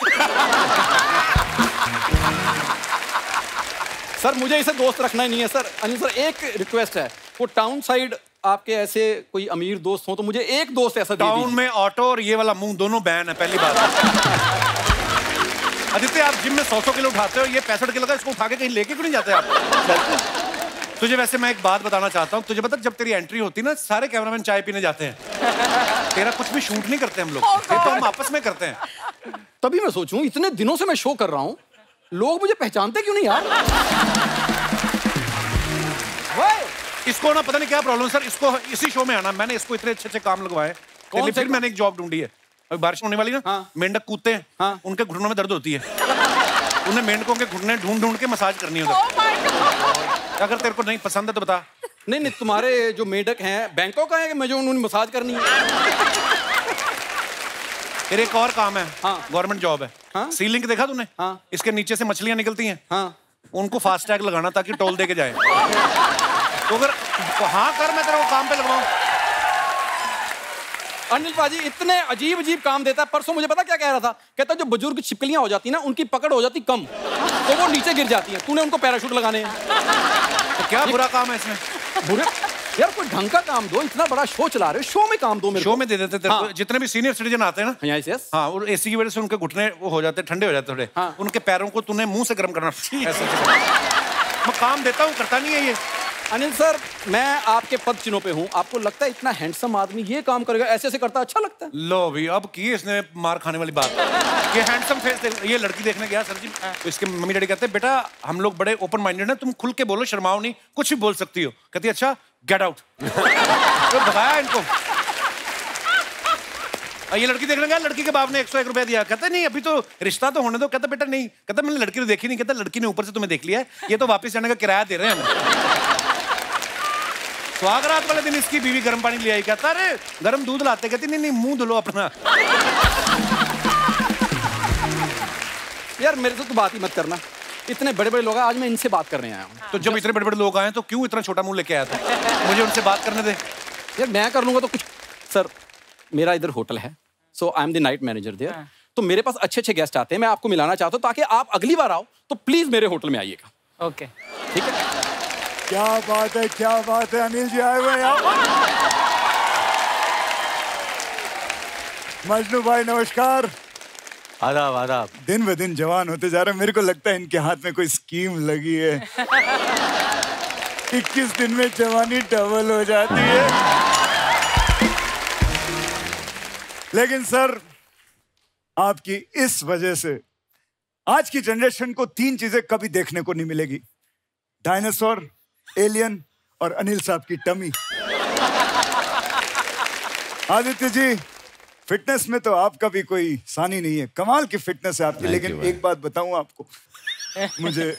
[SPEAKER 9] सर मुझे इसे दोस्त रखना ही नहीं है सर। अनिल सर, एक रिक्वेस्ट है, वो टाउन साइड आपके ऐसे कोई अमीर दोस्त हो तो मुझे एक दोस्त ऐसा दे दीजिए।
[SPEAKER 2] टाउन में ऑटो और ये वाला मुंह दोनों बैन है, पहली बात। आदित्य, आप जिम में सौ सौ किलो उठाते हो, ये पैंसठ किलो का, इसको उठा के कहीं लेके क्यों नहीं जाते आप? तुझे वैसे मैं एक बात बताना चाहता हूँ, तुझे पता जब तेरी एंट्री होती है ना, सारे कैमरामैन चाय पीने जाते हैं। तेरा कुछ भी शूट नहीं करते हम लोग, ये तो हम आपस में करते हैं।
[SPEAKER 9] तभी मैं सोचूं, इतने दिनों से मैं शो कर रहा हूँ, लोग मुझे पहचानते क्यों नहीं यार?
[SPEAKER 2] इसको ना पता नहीं क्या प्रॉब्लम सर, इसको इसी शो में आना। मैंने इसको इतने अच्छे अच्छे काम लगवाए, फिर मैंने एक जॉब ढूंढी है। अभी बारिश होने वाली ना, हाँ। मेंढक कूदते हैं, हाँ। उनके घुटनों में दर्द होती है। उन्हें मेंढकों के घुटने ढूंढ ढूंढ के मसाज करनी है। अगर तेरे को नहीं पसंद है तो बता।
[SPEAKER 9] नहीं नहीं, तुम्हारे जो मेंढक हैं बैंकॉक आए, मुझे उन्होंने मसाज करनी है।
[SPEAKER 2] तेरे एक और काम है, हाँ। गवर्नमेंट जॉब है,
[SPEAKER 9] हाँ?
[SPEAKER 2] सीलिंग देखा तूने, हाँ। इसके नीचे से मछलियां निकलती हैं, हाँ। उनको फास्ट टैग लगाना ताकि टोल दे के जाए। तो अगर तो हाँ कर, मैं तेरे को काम पे लगवाऊं।
[SPEAKER 9] अनिल पाजी इतने अजीब अजीब काम देता है। परसों मुझे पता क्या कह रहा था, कहता जो बुजुर्ग छिपकलियां हो जाती ना, उनकी पकड़ हो जाती कम, तो वो नीचे गिर जाती हैं, तूने उनको पैराशूट लगाने हैं।
[SPEAKER 2] तो क्या बुरा काम है इसमें?
[SPEAKER 9] बुरे यार, कोई ढंग का काम दो, इतना बड़ा शो चला रहे हो, शो में काम दो मेरे
[SPEAKER 2] शो में दे देते तेरे को। जितने भी सीनियर सिटीजन आते हैं ना,
[SPEAKER 9] यस,
[SPEAKER 2] हाँ, और एसी की वजह से उनके घुटने वो हो जाते हैं, ठंडे हो जाते हैं थोड़े, हाँ। उनके पैरों को तूने मुंह से गर्म करना। मैं काम देता हूँ, करता नहीं है ये।
[SPEAKER 9] अनिल सर, मैं आपके पद चिन्हों पे हूँ, आपको लगता है इतना हैंडसम आदमी ये काम करेगा, ऐसे ऐसे करता अच्छा लगता है?
[SPEAKER 2] लो भी, अब की इसने मार खाने वाली बात। ये हैंडसम फेस, ये लड़की देखने गया सर जी, तो इसके मम्मी डैडी कहते हैं बेटा हम लोग बड़े ओपन माइंडेड हैं, तुम खुल के बोलो, शर्माओ नहीं, कुछ भी बोल सकती हो। कहती अच्छा गेट आउट। तो बताया इनको। ये लड़की देखने गया, लड़की के बाप ने एक सौ एक रुपया दिया। कहता नहीं अभी तो रिश्ता तो होने दो। कहता बेटा नहीं, कहता मैंने लड़की तो देखी नहीं। कहता लड़की ने ऊपर से तुम्हें देख लिया है, ये तो वापस जाने का किराया दे रहे हैं। स्वागरात वाले दिन इसकी बीवी गर्म पानी ले आई। कहता अरे गर्म दूध लाते। कहती नहीं नहीं मुंह धुलो अपना।
[SPEAKER 9] यार मेरे से तो बात ही मत करना, इतने बड़े बड़े लोग हैं, आज मैं इनसे बात करने आया हूँ।
[SPEAKER 2] तो जब इतने बड़े बड़े लोग आए तो क्यों इतना छोटा मुंह लेके आया था? मुझे उनसे बात करने दे।
[SPEAKER 9] यार मैं कर लूंगा तो कुछ। सर मेरा इधर होटल है, so I am the night manager there, तो मेरे पास अच्छे अच्छे गेस्ट आते हैं, मैं आपको मिलाना चाहता हूँ, ताकि आप अगली बार आओ तो प्लीज मेरे होटल में आइएगा। ओके ठीक है।
[SPEAKER 10] क्या बात है, क्या बात है, अनिल जी आए हुए हैं यहाँ। मजनू भाई नमस्कार।
[SPEAKER 6] आदाब आदाब।
[SPEAKER 10] दिन ब दिन जवान होते जा रहे हैं, मेरे को लगता है इनके हाथ में कोई स्कीम लगी है। इक्कीस दिन में जवानी डबल हो जाती है। लेकिन सर आपकी इस वजह से आज की जनरेशन को तीन चीजें कभी देखने को नहीं मिलेगी, डायनासोर, एलियन और अनिल साहब की टमी। आदित्य जी फिटनेस में तो आपका भी कोई सानी नहीं है, कमाल की फिटनेस है आपकी। लेकिन एक बात बताऊं आपको, मुझे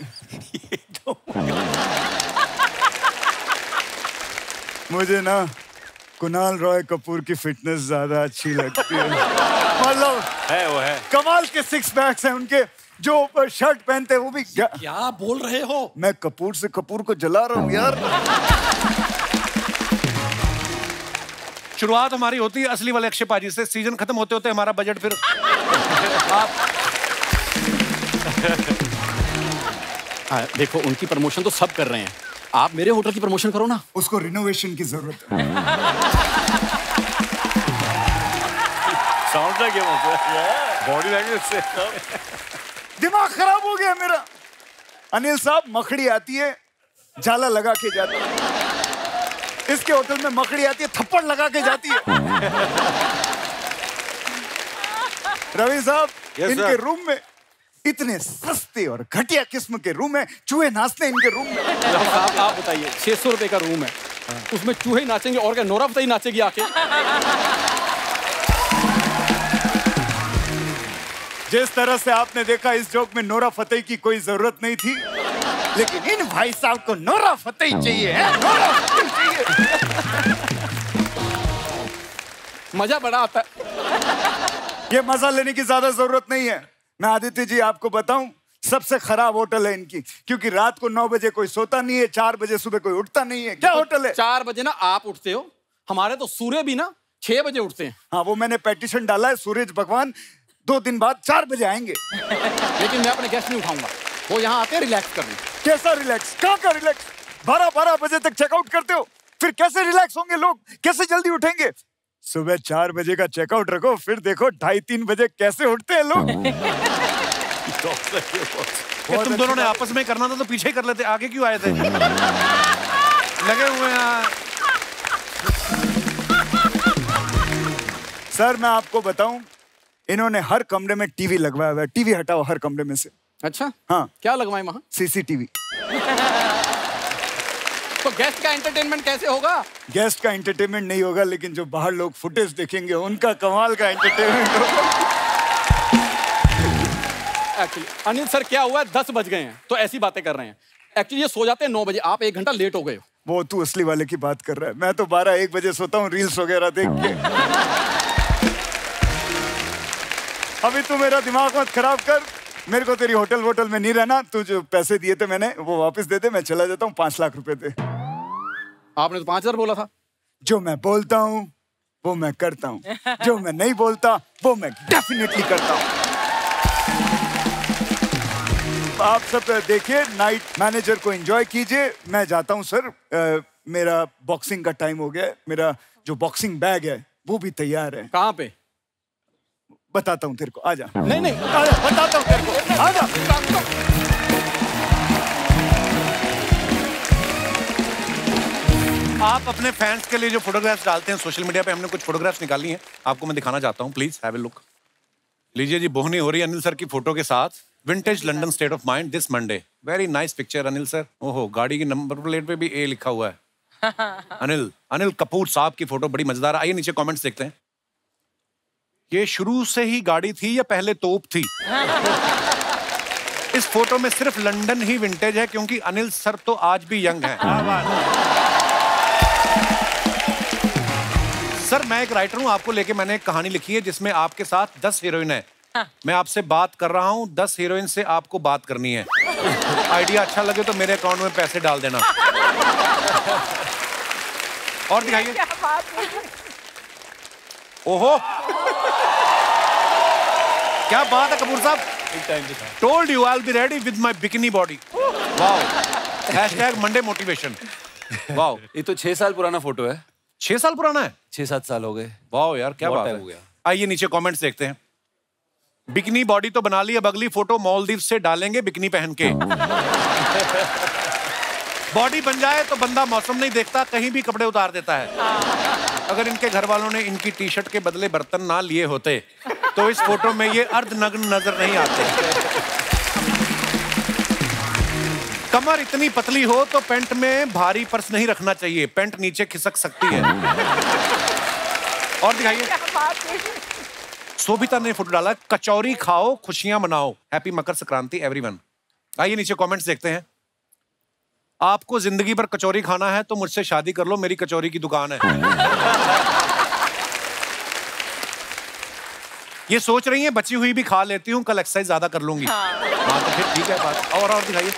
[SPEAKER 10] मुझे ना कुणाल रॉय कपूर की फिटनेस ज्यादा अच्छी लगती है। मतलब
[SPEAKER 6] है वो है,
[SPEAKER 10] कमाल के सिक्स पैक्स हैं उनके, जो शर्ट पहनते हैं वो भी। क्या,
[SPEAKER 9] क्या बोल रहे हो?
[SPEAKER 10] मैं कपूर से कपूर को जला रहा हूँ यार।
[SPEAKER 2] शुरुआत हमारी होती है असली वाले अक्षय पाजी से, सीजन खत्म होते होते हमारा बजट फिर आप
[SPEAKER 9] हाँ, देखो उनकी प्रमोशन तो सब कर रहे हैं, आप मेरे होटल की प्रमोशन करो ना।
[SPEAKER 10] उसको रिनोवेशन की जरूरत है।
[SPEAKER 6] साउंड लाइक बॉडी लैंग्वेज से
[SPEAKER 10] दिमाग खराब हो गया मेरा। अनिल साहब मखड़ी आती है जाला लगा के जाती है, इसके होटल में मकड़ी आती है थप्पड़ लगा के जाती है। रवि साहब
[SPEAKER 6] yes,
[SPEAKER 10] इनके रूम में इतने सस्ते और घटिया किस्म के रूम है, चूहे नाचते हैं इनके रूम में।
[SPEAKER 9] साहब आप बताइए, छह सौ रुपए का रूम है, उसमें चूहे नाचेंगे और क्या नोरा फतेही नाचेगी आके?
[SPEAKER 10] जिस तरह से आपने देखा इस जोक में नोरा फतेही की कोई जरूरत नहीं थी, लेकिन इन भाई साहब को नोरा फतेही चाहिए है, नोरा फतेही चाहिए।
[SPEAKER 9] मजा बड़ा आता है।
[SPEAKER 10] ये मजा लेने की ज्यादा जरूरत नहीं है। मैं आदित्य जी आपको बताऊं, सबसे खराब होटल है इनकी, क्योंकि रात को नौ बजे कोई सोता नहीं है, चार बजे सुबह कोई उठता नहीं है। क्या होटल है?
[SPEAKER 9] चार बजे ना आप उठते हो, हमारे तो सूर्य भी ना छह बजे उठते हैं।
[SPEAKER 10] हाँ वो मैंने पेटिशन डाला है, सूरज भगवान दो दिन बाद चार बजे आएंगे।
[SPEAKER 9] लेकिन मैं अपने गेस्ट नहीं उठाऊंगा, वो यहाँ आते हैं रिलैक्स करने।
[SPEAKER 10] कैसा रिलैक्स? कहाँ का रिलैक्स? बारह बारह बजे तक चेकआउट करते हो, फिर कैसे रिलैक्स होंगे लोग? कैसे जल्दी उठेंगे? सुबह चार बजे का चेकआउट रखो, फिर देखो ढाई तीन बजे कैसे उठते हैं लोग।
[SPEAKER 2] तुम दोनों ने आपस में करना था तो पीछे कर लेते, आगे क्यों आए थे? लगे हुए हैं।
[SPEAKER 10] सर मैं आपको बताऊं, इन्होंने हर कमरे में टीवी लगवाया हुआ है। टीवी हटाओ हर कमरे में से।
[SPEAKER 9] अच्छा
[SPEAKER 10] हाँ,
[SPEAKER 9] क्या लगवाए वहां?
[SPEAKER 10] सीसीटीवी।
[SPEAKER 9] तो गेस्ट का एंटरटेनमेंट कैसे होगा?
[SPEAKER 10] गेस्ट का एंटरटेनमेंट नहीं होगा, लेकिन जो बाहर लोग फुटेज देखेंगे उनका कमाल का एंटरटेनमेंट होगा।
[SPEAKER 9] एक्चुअली अनिल सर क्या हुआ है, दस बज गए हैं तो ऐसी बातें कर रहे हैं। एक्चुअली ये सो जाते हैं नौ बजे, आप एक घंटा लेट हो गए हो।
[SPEAKER 10] वो तू असली वाले की बात कर रहा है, मैं तो बारह एक बजे सोता हूँ रील्स वगैरह देख के। अभी तू मेरा दिमाग मत खराब कर, मेरे को तेरी होटल वोटल में नहीं रहना। तू जो पैसे दिए थे मैंने वो वापस दे दे, मैं चला जाता हूँ। पांच लाख रुपए दे।
[SPEAKER 9] आपने तो पांच हजार बोला था।
[SPEAKER 10] जो मैं बोलता हूँ वो मैं करता हूँ, जो मैं नहीं बोलता वो मैं डेफिनेटली करता हूँ। आप सब देखिए, नाइट मैनेजर को एंजॉय कीजिए। मैं जाता हूँ सर, आ, मेरा बॉक्सिंग का टाइम हो गया है। मेरा जो बॉक्सिंग बैग है वो भी तैयार है।
[SPEAKER 9] कहाँ पे?
[SPEAKER 10] बताता हूँ तेरे को, आजा।
[SPEAKER 9] नहीं नहीं
[SPEAKER 10] आजा, बताता हूँ तेरे को, आजा।
[SPEAKER 2] आप अपने फैंस के लिए जो फोटोग्राफ्स डालते हैं सोशल मीडिया पे, हमने कुछ फोटोग्राफ्स निकाली हैं, आपको मैं दिखाना चाहता हूँ। Please have a look. लीजिए जी, बोहनी हो रही है अनिल सर की फोटो के साथ। Vintage London state of mind this Monday. Very nice picture Anil sir. ओहो, गाड़ी की नंबर प्लेट पे भी ए लिखा हुआ है। अनिल अनिल कपूर साहब की फोटो बड़ी मजेदार। आइए नीचे कमेंट्स देखते हैं। ये शुरू से ही गाड़ी थी या पहले तोप थी? इस फोटो में सिर्फ लंदन ही विंटेज है, क्योंकि अनिल सर तो आज भी यंग हैं। सर मैं एक राइटर हूं, आपको लेके मैंने एक कहानी लिखी है जिसमें आपके साथ दस हीरोइन है। हाँ। मैं आपसे बात कर रहा हूं, दस हीरोइन से आपको बात करनी है। आइडिया अच्छा लगे तो मेरे अकाउंट में पैसे डाल देना। और दिखाइए। ओहो क्या बात है कपूर साहब,
[SPEAKER 3] एक टाइम पे था।
[SPEAKER 2] Told you I'll be ready with my bikini body. Wow. Hashtag Monday motivation. Wow.
[SPEAKER 3] ये तो छह साल पुराना फोटो है।
[SPEAKER 2] छह साल पुराना है?
[SPEAKER 3] छह सात साल हो गए।
[SPEAKER 2] वाह यार क्या बात है। आइए नीचे कमेंट्स देखते हैं। बिकनी बॉडी तो बना ली, अब अगली फोटो मालदीव से डालेंगे बिकनी पहन के। बॉडी बन जाए तो बंदा मौसम नहीं देखता, कहीं भी कपड़े उतार देता है। अगर इनके घर वालों ने इनकी टी शर्ट के बदले बर्तन ना लिए होते तो इस फोटो में ये अर्धनग्न नजर नहीं आते। कमर इतनी पतली हो तो पैंट में भारी पर्स नहीं रखना चाहिए, पैंट नीचे खिसक सकती है। और दिखाइए, शोभिता ने फोटो डाला, कचौरी खाओ खुशियां मनाओ, हैप्पी मकर संक्रांति एवरीवन। आइए नीचे कमेंट्स देखते हैं। आपको जिंदगी भर कचौरी खाना है तो मुझसे शादी कर लो, मेरी कचौरी की दुकान है। ये सोच रही हैं बची हुई भी खा लेती हूँ, कल एक्सरसाइज ज्यादा कर लूंगी। हाँ तो फिर ठीक है बात। और और दिखाइए,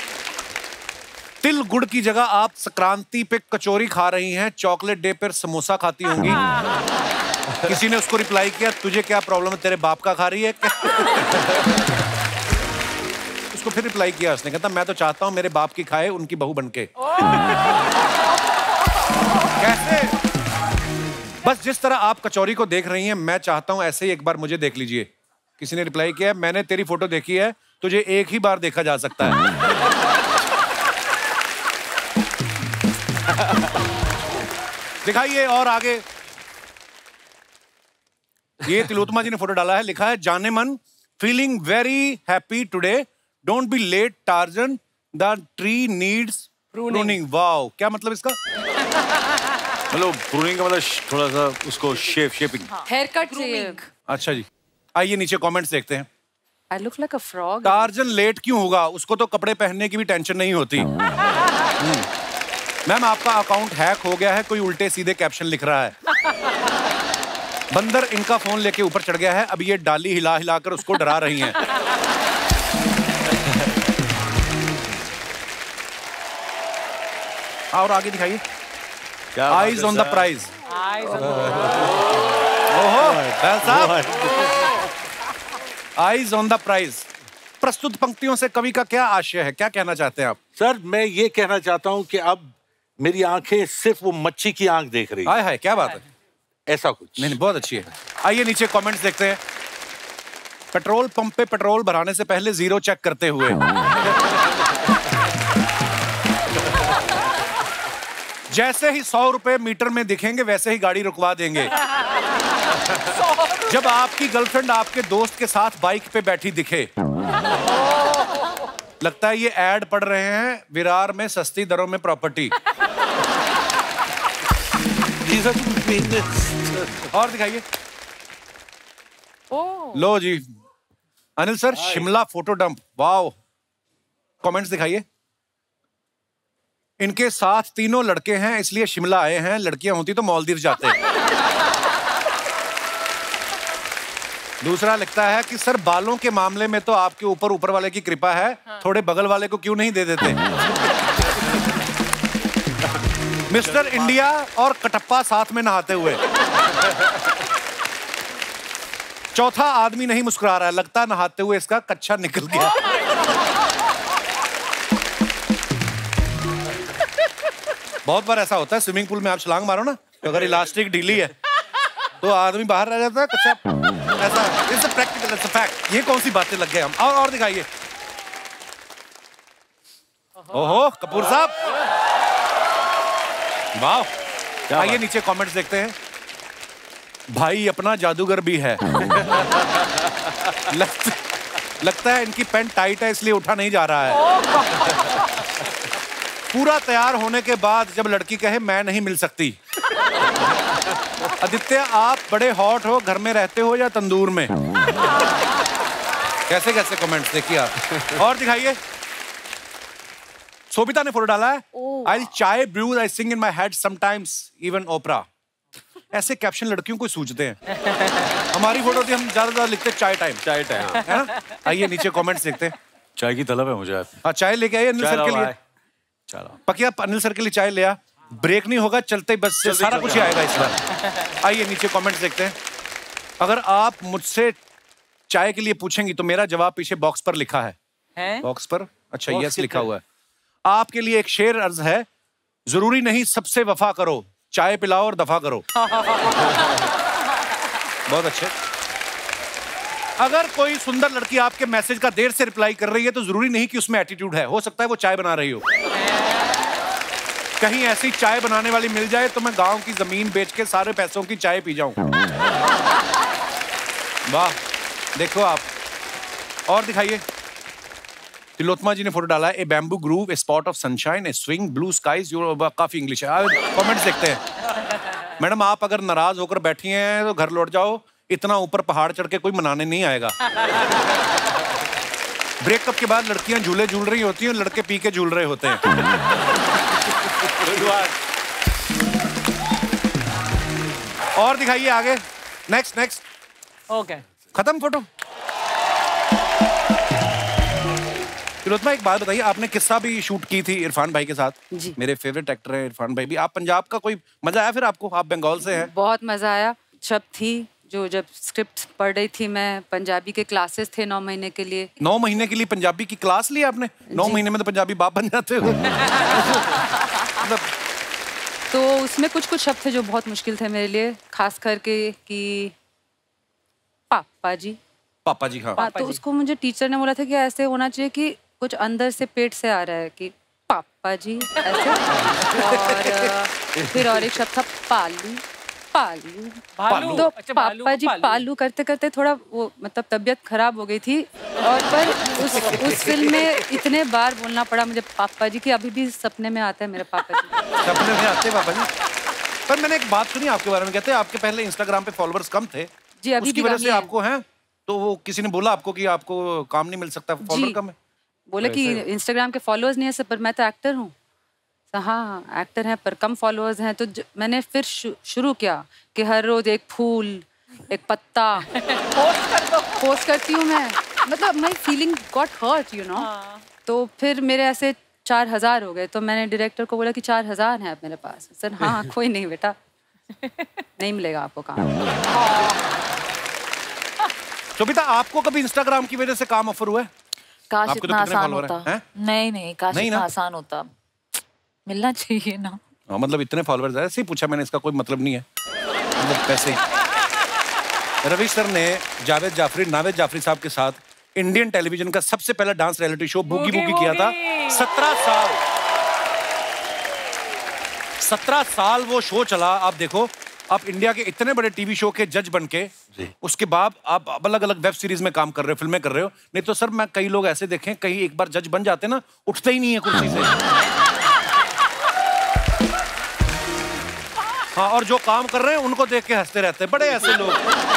[SPEAKER 2] तिल गुड़ की जगह आप संक्रांति पे कचौरी खा रही हैं, चॉकलेट डे पर समोसा खाती होंगी। किसी ने उसको रिप्लाई किया, तुझे क्या प्रॉब्लम है, तेरे बाप का खा रही है? उसको फिर रिप्लाई किया उसने, कहता मैं तो चाहता हूं मेरे बाप की खाए उनकी बहू बनके। कैसे? बस जिस तरह आप कचौरी को देख रही हैं मैं चाहता हूं ऐसे ही एक बार मुझे देख लीजिए। किसी ने रिप्लाई किया, मैंने तेरी फोटो देखी है, तुझे एक ही बार देखा जा सकता है। दिखाइए और आगे। ये तिलोत्तमा जी ने फोटो डाला है, लिखा है जाने मन feeling very happy today, don't be late Tarzan, the tree needs pruning. Wow, क्या मतलब इसका?
[SPEAKER 6] मतलब प्रूनिंग का मतलब थोड़ा सा उसको शेप शेपिंग,
[SPEAKER 8] हेयर कट चाहिए।
[SPEAKER 2] अच्छा जी, आइए नीचे कमेंट्स देखते हैं।
[SPEAKER 8] I look like a frog.
[SPEAKER 2] Tarzan late क्यों होगा, उसको तो कपड़े पहनने की भी टेंशन नहीं होती। मैम आपका अकाउंट हैक हो गया है, कोई उल्टे सीधे कैप्शन लिख रहा है। बंदर इनका फोन लेके ऊपर चढ़ गया है, अब ये डाली हिला हिलाकर उसको डरा रही हैं। और आगे दिखाइए, आईज ऑन द प्राइज। ओहो बैल साहब, आईज ऑन द प्राइज। प्रस्तुत पंक्तियों से कवि का क्या आशय है, क्या कहना चाहते हैं आप?
[SPEAKER 11] सर मैं ये कहना चाहता हूँ कि अब मेरी आंखें सिर्फ वो मच्छी की आंख देख रही है।
[SPEAKER 2] हाय हाय क्या बात है,
[SPEAKER 11] ऐसा कुछ
[SPEAKER 2] नहीं, नहीं बहुत अच्छी है। आइए नीचे कमेंट्स देखते हैं। पेट्रोल पंप पे पेट्रोल भराने से पहले जीरो चेक करते हुए। जैसे ही सौ रुपए मीटर में दिखेंगे वैसे ही गाड़ी रुकवा देंगे। जब आपकी गर्लफ्रेंड आपके दोस्त के साथ बाइक पे बैठी दिखे, लगता है ये ऐड पढ़ रहे हैं विरार में सस्ती दरों में प्रॉपर्टी। और दिखाइए, लो जी Anil sir, Shimla photo dump. Wow, comments दिखाइए। इनके साथ तीनों लड़के हैं इसलिए शिमला आए हैं, लड़कियां होती तो मालदीव जाते। दूसरा लिखता है कि सर बालों के मामले में तो आपके ऊपर ऊपर वाले की कृपा है, थोड़े बगल वाले को क्यों नहीं दे देते? मिस्टर इंडिया और कटप्पा साथ में नहाते हुए। चौथा आदमी नहीं मुस्कुरा रहा है, लगता नहाते हुए इसका कच्छा निकल गया। बहुत बार ऐसा होता है, स्विमिंग पूल में आप छलांग मारो ना, तो अगर इलास्टिक ढीली है तो आदमी बाहर रह जाता है, कच्चा ऐसा। It's a practical, it's a fact. ये कौन सी बातें लग गए हम। और और दिखाइए। ओहो कपूर साहब, वाह। आइए नीचे कमेंट्स देखते हैं। भाई अपना जादूगर भी है। लगता, लगता है इनकी पैंट टाइट है इसलिए उठा नहीं जा रहा है। पूरा तैयार होने के बाद जब लड़की कहे मैं नहीं मिल सकती। आदित्य आप बड़े हॉट हो, घर में रहते हो या तंदूर में? कैसे कैसे कमेंट्स देखिए आप। और दिखाइए, सोभिता ने फोटो डाला है, I chai brews I sing in my head sometimes even opera. ऐसे कैप्शन लड़कियों को सूझते हैं। हमारी फोटो थी, हम ज्यादा ज्यादा लिखते चाय टाइम, चाय टाइम है ना। आइए नीचे कमेंट्स देखते हैं।
[SPEAKER 6] चाय की तलब है मुझे।
[SPEAKER 2] हाँ चाय लेके आइए अनिल सर के लिए। पकिया अनिल सर के लिए चाय ले आ, ब्रेक नहीं होगा, चलते बस से सारा कुछ ही आएगा इस बार। आइए नीचे कमेंट्स देखते हैं। अगर आप मुझसे चाय के लिए पूछेंगी तो मेरा जवाब पीछे बॉक्स पर लिखा है।
[SPEAKER 8] हैं?
[SPEAKER 2] बॉक्स पर अच्छा यस लिखा हुआ है। आपके लिए एक शेर अर्ज है, जरूरी नहीं सबसे वफा करो, चाय पिलाओ और दफा करो। बहुत अच्छे। अगर कोई सुंदर लड़की आपके मैसेज का देर से रिप्लाई कर रही है तो जरूरी नहीं कि उसमें एटीट्यूड है, हो सकता है वो चाय बना रही हो। कहीं ऐसी चाय बनाने वाली मिल जाए तो मैं गांव की जमीन बेच के सारे पैसों की चाय पी जाऊं। वाह, देखो आप और दिखाइए। तिलोत्मा जी ने फोटो डाला है, a bamboo grove, a spot of sunshine, a swing, blue skies. काफी इंग्लिश है, कमेंट्स देखते हैं। मैडम आप अगर नाराज होकर बैठी हैं तो घर लौट जाओ, इतना ऊपर पहाड़ चढ़ के कोई मनाने नहीं आएगा। ब्रेकअप के बाद लड़कियां झूले झूल रही होती हैं, लड़के पी के झूल रहे होते हैं। और दिखाइए आगे। Next next.
[SPEAKER 12] ओके,
[SPEAKER 2] खत्म फोटो। तिलोत्मा एक बात बताइए, आपने किस्सा भी शूट की थी इरफान भाई के साथ।
[SPEAKER 8] जी।
[SPEAKER 2] मेरे फेवरेट एक्टर हैं इरफान भाई भी। आप पंजाब का कोई मजा आया फिर आपको? आप बंगाल से हैं।
[SPEAKER 8] बहुत मजा आया। शब थी जो जब स्क्रिप्ट पढ़ रही थी मैं, पंजाबी के क्लासेस थे नौ महीने के लिए।
[SPEAKER 2] नौ महीने के लिए पंजाबी की क्लास ली आपने? नौ महीने में तो पंजाबी बाप बन जाते हो। मतलब
[SPEAKER 8] तो उसमें कुछ कुछ शब्द थे जो बहुत मुश्किल थे मेरे लिए, खास करके कि पापा जी।
[SPEAKER 2] पापा जी, हाँ।
[SPEAKER 8] तो उसको मुझे टीचर ने बोला था कि ऐसे होना चाहिए कि कुछ अंदर से पेट से आ रहा है कि पापा जी ऐसे। और फिर और एक शब्द था पालू। पालू
[SPEAKER 12] भालू।
[SPEAKER 8] तो
[SPEAKER 12] अच्छा, भालू
[SPEAKER 8] पापा
[SPEAKER 12] को
[SPEAKER 8] जी
[SPEAKER 12] पालू।
[SPEAKER 8] पालू करते करते थोड़ा वो मतलब तबीयत खराब हो गई थी। और पर उस उस फिल्म में इतने बार बोलना पड़ा मुझे पापा जी कि अभी भी सपने में आता है मेरे पापा जी।
[SPEAKER 2] सपने में आते पापा जी। पर मैंने एक बात सुनी आपके बारे में, कहते हैं आपके पहले इंस्टाग्राम पे फॉलोअर्स कम थे
[SPEAKER 8] जी, अभी
[SPEAKER 2] उसकी
[SPEAKER 8] भी
[SPEAKER 2] वजह
[SPEAKER 8] कम
[SPEAKER 2] से
[SPEAKER 8] ही है।
[SPEAKER 2] आपको हैं, तो वो किसी ने बोला आपको कि आपको काम नहीं मिल सकता, फॉलोअर कम है?
[SPEAKER 8] बोले कि इंस्टाग्राम के फॉलोअर्स नहीं है सर, पर मैं तो एक्टर हूँ। हाँ एक्टर हैं पर कम फॉलोअर्स हैं। तो मैंने फिर शु, शुरू किया कि हर रोज एक फूल, एक पत्ता पोस्ट कर दो। पोस्ट करती हूँ मैं, मतलब my feeling got hurt you know. तो फिर मेरे ऐसे चार हजार हो गए। तो मैंने डायरेक्टर को बोला कि चार हजार हैं मेरे पास। सर हाँ कोई नहीं बेटा, नहीं मिलेगा आपको काम।
[SPEAKER 2] शोभिता, आपको कभी इंस्टाग्राम की वजह से काम ऑफर हुआ है?
[SPEAKER 7] काश
[SPEAKER 2] आपको
[SPEAKER 7] इतना
[SPEAKER 2] तो कितने
[SPEAKER 7] आसान
[SPEAKER 2] follower
[SPEAKER 7] होता।
[SPEAKER 2] हैं?
[SPEAKER 7] नहीं नहीं, काश
[SPEAKER 2] नहीं
[SPEAKER 7] इतना
[SPEAKER 2] ना?
[SPEAKER 7] आसान होता, मिलना चाहिए ना।
[SPEAKER 2] हाँ, मतलब इतने फॉलोअर्स ऐसे ही पूछा मैंने, इसका कोई मतलब नहीं है, मतलब पैसे। रवि सर ने जावेद जाफरी, नावेद जाफरी साहब के साथ इंडियन टेलीविजन का सबसे पहला dance reality show boogie boogie किया था। सत्रह साल सत्रह साल वो शो चला। आप देखो, आप इंडिया के इतने बड़े टीवी शो के जज बन के उसके बाद आप अलग अलग वेब सीरीज में काम कर रहे हो, फिल्में कर रहे हो। नहीं तो सर मैं कई लोग ऐसे देखे, कहीं एक बार जज बन जाते ना, उठते ही नहीं है कुर्सी से। हाँ, और जो काम कर रहे हैं उनको देख के हंसते रहते हैं, बड़े ऐसे लोग।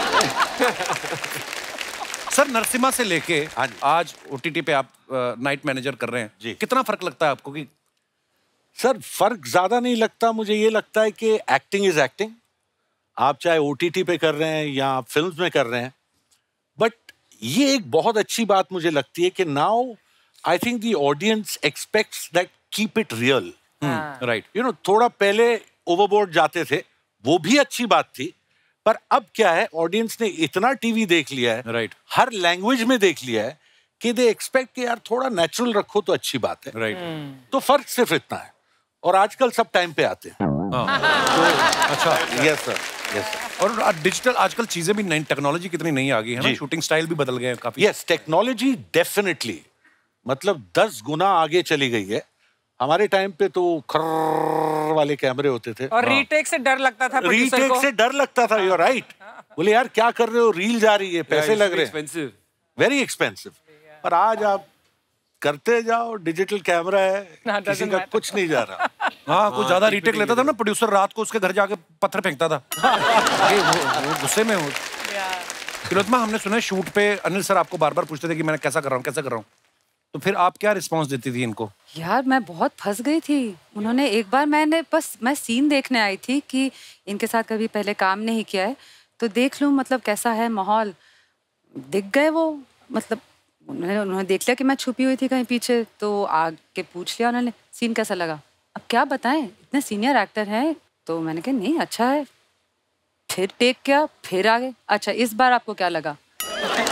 [SPEAKER 2] सर नरसिम्हा से लेके आज ओटीटी पे आप नाइट मैनेजर कर रहे हैं जी, कितना फर्क लगता है आपको? कि
[SPEAKER 11] सर फर्क ज्यादा नहीं लगता, मुझे ये लगता है कि एक्टिंग इज एक्टिंग। आप चाहे ओटीटी पे कर रहे हैं या फिल्म्स में कर रहे हैं, बट ये एक बहुत अच्छी बात मुझे लगती है कि now I think the audience expects that keep it real.
[SPEAKER 2] Right,
[SPEAKER 11] you know थोड़ा पहले ओवरबोर्ड जाते थे, वो भी अच्छी बात थी, पर अब क्या है, ऑडियंस ने इतना टीवी देख लिया है,
[SPEAKER 2] राइट,
[SPEAKER 11] हर लैंग्वेज में देक लिया है कि दे एक्सपेक्ट कि यार थोड़ा नेचुरल रखो तो अच्छी बात है।
[SPEAKER 2] राइट,
[SPEAKER 11] तो फर्क सिर्फ इतना है। और आजकल सब टाइम पे आते हैं।
[SPEAKER 2] तो, अच्छा,
[SPEAKER 11] यस सर, यस सर।
[SPEAKER 2] और डिजिटल आजकल चीजें भी नई, टेक्नोलॉजी कितनी नई आ गई है ना, शूटिंग स्टाइल भी बदल गए हैं काफी।
[SPEAKER 11] यस, टेक्नोलॉजी डेफिनेटली मतलब दस गुना आगे चली गई है। हमारे टाइम पे तो खर्र वाले कैमरे होते थे
[SPEAKER 12] और रीटेक से डर लगता था प्रोड्यूसर
[SPEAKER 11] रीटेक
[SPEAKER 12] को।
[SPEAKER 11] से डर लगता था। You are right. बोले यार क्या कर रहे हो, रील जा रही है, पैसे लग रहे हैं, वेरी एक्सपेंसिव। पर आज आप करते जाओ, डिजिटल कैमरा है, किसी का कुछ नहीं जा रहा।
[SPEAKER 2] हाँ, कुछ ज्यादा रीटेक लेता था ना प्रोड्यूसर, रात को उसके घर जाके पत्थर फेंकता था। ये वो, वो गुस्से में हो। तिलोत्मा, हमने सुना शूट पे अनिल सर आपको बार बार पूछते थे कि मैं कैसा कर रहा हूँ, कैसा कर रहा हूँ, तो फिर आप क्या रिस्पांस देती थी इनको?
[SPEAKER 8] यार मैं बहुत फंस गई थी। उन्होंने एक बार, मैंने बस मैं सीन देखने आई थी कि इनके साथ कभी पहले काम नहीं किया है तो देख लूँ मतलब कैसा है माहौल। दिख गए वो, मतलब उन्होंने उन्होंने देख लिया कि मैं छुपी हुई थी कहीं पीछे, तो आके पूछ लिया उन्होंने सीन कैसा लगा। अब क्या बताएं, इतने सीनियर एक्टर हैं। तो मैंने कहा नहीं अच्छा है। फिर टेक किया, फिर आगे, अच्छा इस बार आपको क्या लगा?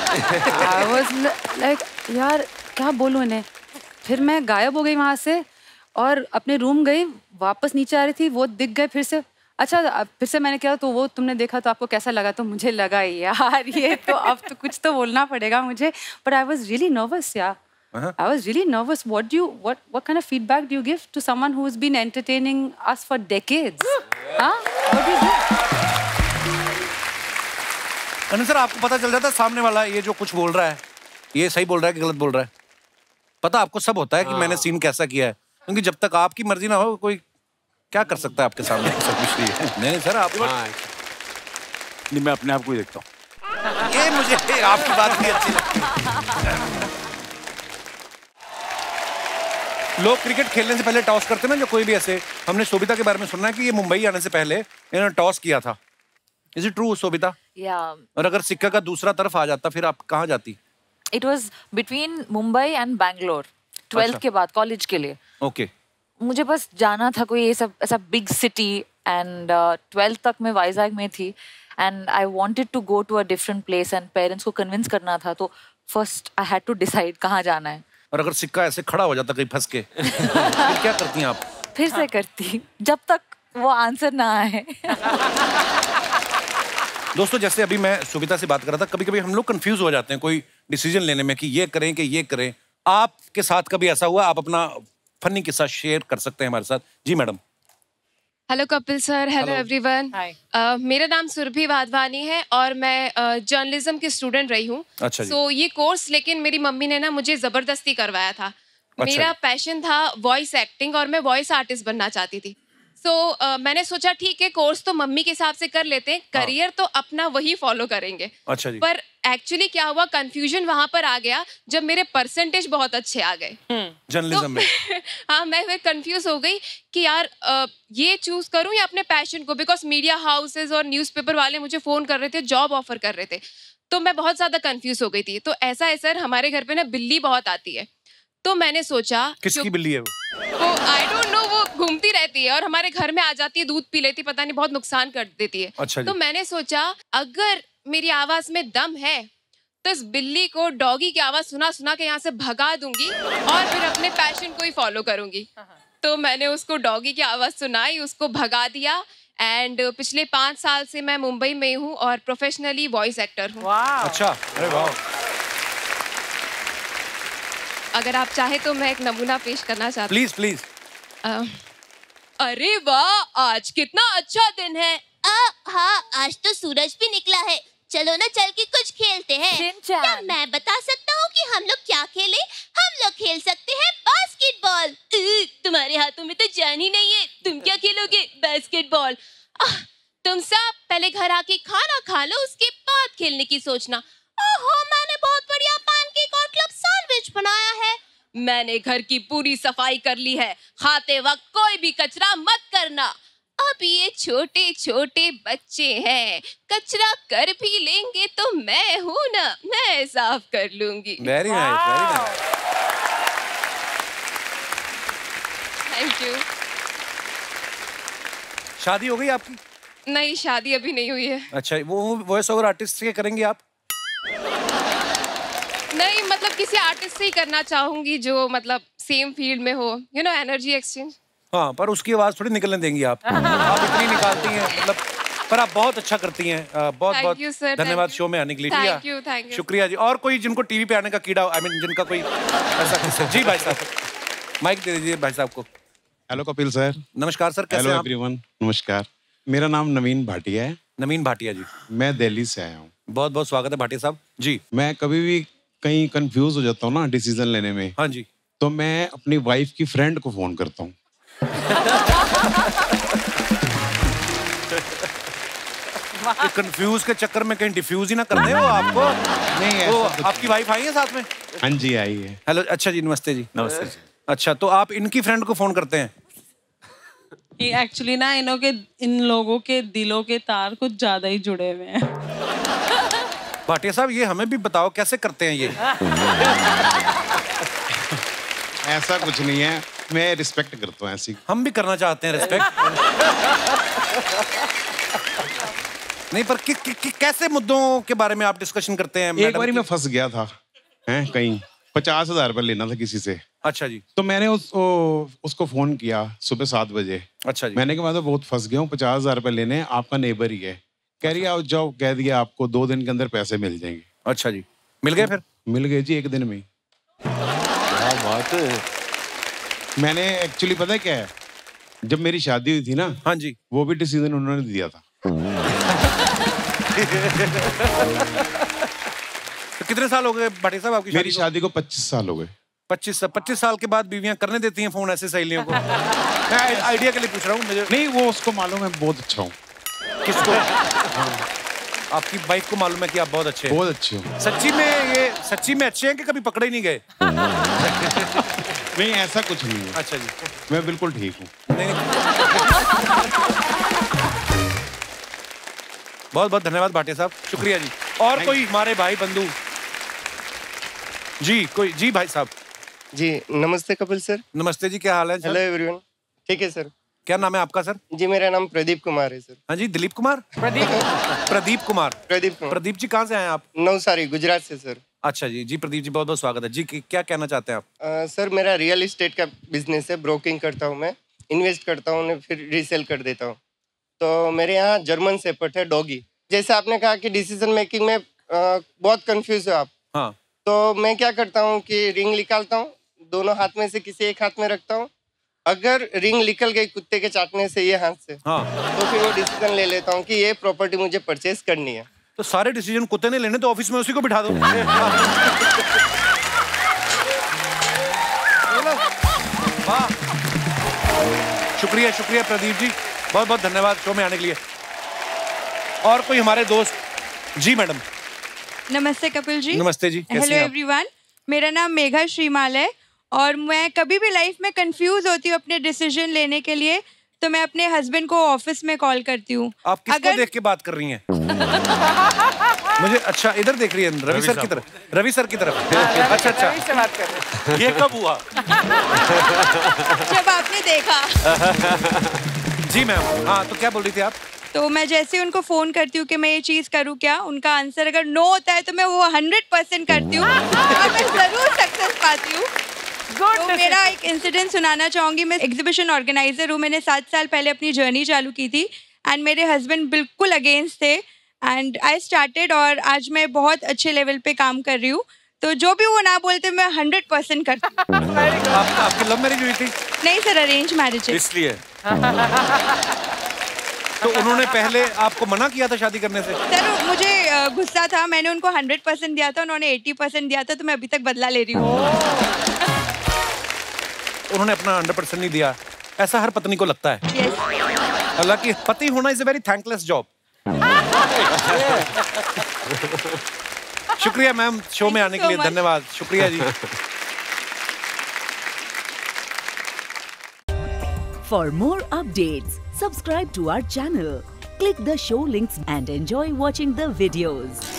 [SPEAKER 8] I was like यार क्या बोलूं इन्हें। फिर मैं गायब हो गई वहां से और अपने रूम गई, वापस नीचे आ रही थी, वो दिख गए फिर से। अच्छा फिर से मैंने किया तो वो तुमने देखा तो आपको कैसा लगा? तो मुझे लगा यार ये तो अब तो कुछ तो बोलना पड़ेगा मुझे। But I was really nervous यार। Uh-huh. I was really nervous. What do you what what kind of feedback do you give to someone who's been entertaining us for decades? Huh? What do you do?
[SPEAKER 2] Anil sir आपको पता चल जाता है सामने वाला ये जो कुछ बोल रहा है ये सही बोल रहा है कि गलत बोल रहा है? पता आपको सब होता है कि मैंने सीन कैसा किया है, क्योंकि जब तक आपकी मर्जी ना हो कोई क्या कर सकता है आपके सामने? सब कुछ नहीं नहीं सर आप
[SPEAKER 6] नहीं, मैं अपने आप को ही देखता हूँ।
[SPEAKER 2] ये मुझे आपकी बात नहीं अच्छी लगती। लोग क्रिकेट खेलने से पहले टॉस करते हैं ना, जो कोई भी ऐसे। हमने शोभिता के बारे में सुना है कि ये मुंबई आने से पहले इन्होंने टॉस किया था। Is it true Sobhita?
[SPEAKER 7] Yeah.
[SPEAKER 2] और अगर सिक्का का दूसरा तरफ आ जाता फिर आप कहाँ जाती?
[SPEAKER 7] It was between Mumbai and Bangalore. Twelfth के बाद कॉलेज के लिए।
[SPEAKER 2] Okay okay.
[SPEAKER 7] मुझे बस जाना था कोई ये सब ऐसा बिग सिटी एंड ट्वेल्थ तक मैं वाइजैग में थी and I wanted to go to a different place and parents को कन्विंस करना था, तो first I had to decide कहाँ जाना है।
[SPEAKER 2] और अगर सिक्का ऐसे खड़ा हो जाता कहीं फंस के फिर क्या करती हैं आप?
[SPEAKER 7] फिर से करती जब तक वो आंसर ना आए।
[SPEAKER 2] दोस्तों जैसे अभी मैं शोभिता से बात कर रहा था, कभी कभी हम लोग कंफ्यूज हो जाते हैं कोई डिसीजन लेने में कि ये करें कि ये करें। आपके साथ कभी ऐसा हुआ? आप अपना फनी किस्सा शेयर कर सकते हैं हमारे साथ। जी madam.
[SPEAKER 13] Hello Kapil sir, hello everyone. मेरा नाम सुरभि वाधवानी है और मैं जर्नलिज्म uh, की स्टूडेंट रही हूँ।
[SPEAKER 2] अच्छा जी।
[SPEAKER 13] so, ये कोर्स लेकिन मेरी मम्मी ने ना मुझे जबरदस्ती करवाया था। अच्छा। मेरा पैशन था वॉइस एक्टिंग और मैं वॉइस आर्टिस्ट बनना चाहती थी। सो so, uh, मैंने सोचा ठीक है कोर्स तो मम्मी के हिसाब से कर लेते हैं, करियर तो अपना वही फॉलो करेंगे।
[SPEAKER 2] अच्छा जी।
[SPEAKER 13] पर एक्चुअली क्या हुआ, कंफ्यूजन वहां पर आ गया जब मेरे परसेंटेज बहुत अच्छे आ गए
[SPEAKER 2] जर्नलिज्म में।
[SPEAKER 13] हाँ मैं फिर कंफ्यूज हो गई कि यार uh, ये चूज करूं या अपने पैशन को, बिकॉज मीडिया हाउसेज और न्यूज़पेपर वाले मुझे फोन कर रहे थे, जॉब ऑफर कर रहे थे, तो मैं बहुत ज्यादा कंफ्यूज हो गई थी। तो ऐसा है सर, हमारे घर पे ना बिल्ली बहुत आती है, तो मैंने सोचा
[SPEAKER 2] किसकी बिल्ली है वो?
[SPEAKER 13] वो आई डोंट नो, वो घूमती रहती है और हमारे घर में आ जाती है, दूध पी लेती, पता नहीं बहुत नुकसान कर देती है।
[SPEAKER 2] अच्छा
[SPEAKER 13] तो मैंने सोचा अगर मेरी आवाज में दम है तो इस बिल्ली को डॉगी की आवाज सुना सुना के यहाँ से भगा दूंगी और फिर अपने पैशन को ही फॉलो करूंगी। तो मैंने उसको डॉगी की आवाज सुनाई, उसको भगा दिया एंड पिछले पाँच साल से मैं मुंबई में हूँ और प्रोफेशनली वॉइस एक्टर हूँ।
[SPEAKER 2] अच्छा, अरे वाह।
[SPEAKER 13] अगर आप चाहे तो मैं एक नमूना पेश करना चाहती हूँ।
[SPEAKER 2] Please please.
[SPEAKER 13] अरे वाह, आज कितना अच्छा दिन है।
[SPEAKER 14] आ, हाँ आज तो सूरज भी निकला है, चलो ना चल के कुछ खेलते हैं। क्या मैं बता सकता हूँ कि हम लोग क्या खेले? हम लोग खेल सकते हैं बास्केटबॉल। तुम्हारे हाथों में तो जान ही नहीं है, तुम क्या खेलोगे? बास्केटबॉल। तुम सब पहले घर आके खाना खा लो, उसके बाद खेलने की सोचना। ओहो, मैंने बहुत बढ़िया पैनकेक और क्लब सैंडविच बनाया है। मैंने घर की पूरी सफाई कर ली है, खाते वक्त कोई भी कचरा मत करना। अब ये छोटे छोटे बच्चे हैं, कचरा कर भी लेंगे तो मैं हूँ ना, मैं साफ कर लूंगी।
[SPEAKER 2] Very nice, very nice.
[SPEAKER 13] Thank you.
[SPEAKER 2] शादी हो गई आपकी?
[SPEAKER 13] नहीं, शादी अभी नहीं हुई है।
[SPEAKER 2] अच्छा, वो वॉइस ओवर आर्टिस्ट के करेंगे आप?
[SPEAKER 13] नहीं, मतलब किसी आर्टिस्ट से ही करना चाहूंगी जो मतलब सेम फील्ड में हो, यू नो, एनर्जी एक्सचेंज।
[SPEAKER 2] हाँ, पर उसकी आवाज थोड़ी निकलने देंगी आप। आप इतनी निकालती हैं, मतलब पर आप बहुत अच्छा करती हैं। बहुत बहुत धन्यवाद शो में आने के लिए।
[SPEAKER 13] थैंक यू, थैंक यू,
[SPEAKER 2] शुक्रिया जी। और कोई जिनको टीवी पे आने का कीड़ा, आई मीन जिनका कोई ऐसा किस्सा? जी भाई साहब, माइक दे दीजिए भाई साहब को।
[SPEAKER 15] Hello Kapil sir.
[SPEAKER 2] नमस्कार सर, कैसे हैं आप?
[SPEAKER 15] हेलो एवरीवन, नमस्कार। मेरा नाम नवीन भाटिया है।
[SPEAKER 2] नवीन भाटिया जी।
[SPEAKER 15] मैं दिल्ली से आया हूँ।
[SPEAKER 2] बहुत बहुत स्वागत है भाटिया साहब जी।
[SPEAKER 15] मैं कभी भी कहीं कंफ्यूज हो जाता हूँ ना डिसीजन लेने में।
[SPEAKER 2] हाँ जी।
[SPEAKER 15] तो मैं अपनी वाइफ की फ्रेंड को फोन करता हूँ।
[SPEAKER 2] कंफ्यूज के चक्कर में कहीं डिफ्यूज ही ना कर दे वो आपको।
[SPEAKER 15] नहीं,
[SPEAKER 2] वो आपकी वाइफ आई है साथ में?
[SPEAKER 15] हाँ जी, आई है।
[SPEAKER 2] हेलो, अच्छा जी, नमस्ते जी।
[SPEAKER 6] नमस्ते जी।
[SPEAKER 2] अच्छा, तो आप इनकी फ्रेंड को फोन करते हैं?
[SPEAKER 12] एक्चुअली ना इनों के इन लोगों के दिलों के तार कुछ ज्यादा ही जुड़े हुए हैं।
[SPEAKER 2] भाटिया साहब, ये हमें भी बताओ कैसे करते हैं ये?
[SPEAKER 15] ऐसा कुछ नहीं है, मैं रिस्पेक्ट करता हूँ ऐसी।
[SPEAKER 2] हम भी करना चाहते हैं रिस्पेक्ट। नहीं पर कि, कि, कि, कैसे मुद्दों के बारे में आप डिस्कशन करते हैं?
[SPEAKER 15] एक बार मैं फंस गया था हैं कहीं, पचास हजार रुपये लेना था किसी से।
[SPEAKER 2] अच्छा जी।
[SPEAKER 15] तो मैंने उस, ओ, उसको फोन किया सुबह सात बजे।
[SPEAKER 2] अच्छा जी।
[SPEAKER 15] मैंने कहा मैं तो बहुत फंस गया हूँ, पचास हजार रुपये लेने, आपका नेबर ही है। कह रही आओ जाओ, कह दिया आपको दो दिन के अंदर पैसे मिल जाएंगे।
[SPEAKER 2] अच्छा जी, मिल गए फिर?
[SPEAKER 15] मिल गए जी, एक दिन में।
[SPEAKER 11] क्या बात है।
[SPEAKER 15] मैंने एक्चुअली पता है क्या है, जब मेरी शादी हुई थी ना,
[SPEAKER 2] हाँ जी,
[SPEAKER 15] वो भी डिसीजन उन्होंने दिया था।
[SPEAKER 2] तो कितने साल हो गए भाटी साहब आपकी?
[SPEAKER 15] मेरी शादी को पच्चीस साल हो गए।
[SPEAKER 2] पच्चीस पच्चीस साल के बाद बीवियां करने देती हैं फोन ऐसे सहेलियों को? मैं आइडिया के लिए पूछ रहा हूँ मुझे।
[SPEAKER 15] नहीं, वो उसको मालूम है बहुत अच्छा हूँ।
[SPEAKER 2] किसको? हाँ। आपकी वाइफ को मालूम है कि आप बहुत अच्छे हैं?
[SPEAKER 15] बहुत अच्छे हो।
[SPEAKER 2] सच्ची में ये सच्ची में अच्छे हैं कि कभी पकड़े ही नहीं गए?
[SPEAKER 15] नहीं, ऐसा कुछ नहीं है।
[SPEAKER 2] अच्छा जी,
[SPEAKER 15] मैं बिल्कुल ठीक हूँ।
[SPEAKER 2] नहीं बहुत बहुत धन्यवाद भाटिया साहब, शुक्रिया जी। और कोई हमारे भाई बंधु जी, कोई जी भाई साहब
[SPEAKER 16] जी? नमस्ते कपिल सर।
[SPEAKER 2] नमस्ते जी, क्या हाल है?
[SPEAKER 16] Hello everyone. ठीक है सर।
[SPEAKER 2] क्या नाम है आपका सर?
[SPEAKER 16] जी मेरा नाम प्रदीप कुमार है सर।
[SPEAKER 2] हाँ जी, दिलीप कुमार? प्रदीप प्रदीप कुमार।
[SPEAKER 16] प्रदीप कुमार।
[SPEAKER 2] प्रदीप जी कहाँ से आए आप?
[SPEAKER 16] नवसारी, गुजरात से सर।
[SPEAKER 2] अच्छा जी, जी प्रदीप जी बहुत बहुत स्वागत है जी। क्या कहना चाहते हैं आप?
[SPEAKER 16] आ, सर मेरा रियल एस्टेट का बिजनेस है, ब्रोकिंग करता हूँ मैं, इन्वेस्ट करता हूँ फिर रीसेल कर देता हूँ। तो मेरे यहाँ जर्मन शेपर्ड है, डॉगी। जैसे आपने कहा कि डिसीजन मेकिंग में आ, बहुत कंफ्यूज हो आप।
[SPEAKER 2] हाँ।
[SPEAKER 16] तो मैं क्या करता हूँ कि रिंग निकालता हूँ, दोनों हाथ में से किसी एक हाथ में रखता हूँ। अगर रिंग निकल गई कुत्ते के चाटने से ये हाथ से, हाँ, तो फिर वो डिसीजन ले लेता हूँ कि ये प्रॉपर्टी मुझे परचेज करनी है।
[SPEAKER 2] तो सारे डिसीजन कुत्ते ने लेने, तो ऑफिस में उसी को बिठा दो। वाह, शुक्रिया शुक्रिया प्रदीप जी, बहुत बहुत धन्यवाद शो में आने के लिए। और कोई हमारे दोस्त जी? मैडम
[SPEAKER 17] नमस्ते कपिल जी।
[SPEAKER 2] नमस्ते जी,
[SPEAKER 17] हेलो एवरीवन, मेरा नाम मेघा श्रीमाल है और मैं कभी भी लाइफ में कंफ्यूज होती हूँ अपने डिसीजन लेने के लिए, तो मैं अपने हस्बैंड को ऑफिस में कॉल करती हूँ।
[SPEAKER 2] आप किसको अगर... देख के बात कर रही हैं? मुझे अच्छा, इधर देख रही है, रवि, रवि सर की तरफ। रवि सर की तरफ। अच्छा अच्छा,
[SPEAKER 3] रवि से बात कर रहे हैं। ये कब हुआ?
[SPEAKER 17] जब आपने देखा।
[SPEAKER 2] जी मैम, हाँ तो क्या बोल रही थी आप?
[SPEAKER 17] तो मैं जैसे उनको फोन करती हूँ कि मैं ये चीज करूँ क्या, उनका आंसर अगर नो होता है तो मैं वो हंड्रेड परसेंट करती हूँ और मैं जरूर सक्सेस पाती हूँ। तो मेरा एक इंसिडेंट सुनाना चाहूंगी। मैं एग्जीबिशन ऑर्गेनाइजर हूँ, मैंने सात साल पहले अपनी जर्नी चालू की थी एंड मेरे हस्बैंड बिल्कुल अगेंस्ट थे एंड आई स्टार्टेड, और आज मैं बहुत अच्छे लेवल पे काम कर रही हूँ। तो जो भी वो ना बोलते मैं हंड्रेड परसेंट करती हूँ।
[SPEAKER 2] आपकी लव मैरिज हुई थी?
[SPEAKER 17] नहीं सर, अरेंज मैरिज है।
[SPEAKER 2] इसलिए तो उन्होंने पहले आपको मना किया था शादी करने से?
[SPEAKER 17] सर मुझे गुस्सा था, मैंने उनको हंड्रेड परसेंट दिया था, उन्होंने एटी परसेंट दिया था, तो मैं अभी तक बदला ले रही हूँ।
[SPEAKER 2] उन्होंने अपना हंड्रेड परसेंट नहीं दिया, ऐसा हर पत्नी को लगता है।
[SPEAKER 17] yes.
[SPEAKER 2] हालांकि पति होना is a very thankless job. शुक्रिया मैम शो में आने के लिए, धन्यवाद, शुक्रिया जी।
[SPEAKER 18] For more updates, subscribe to our channel, click the show links and enjoy watching the videos.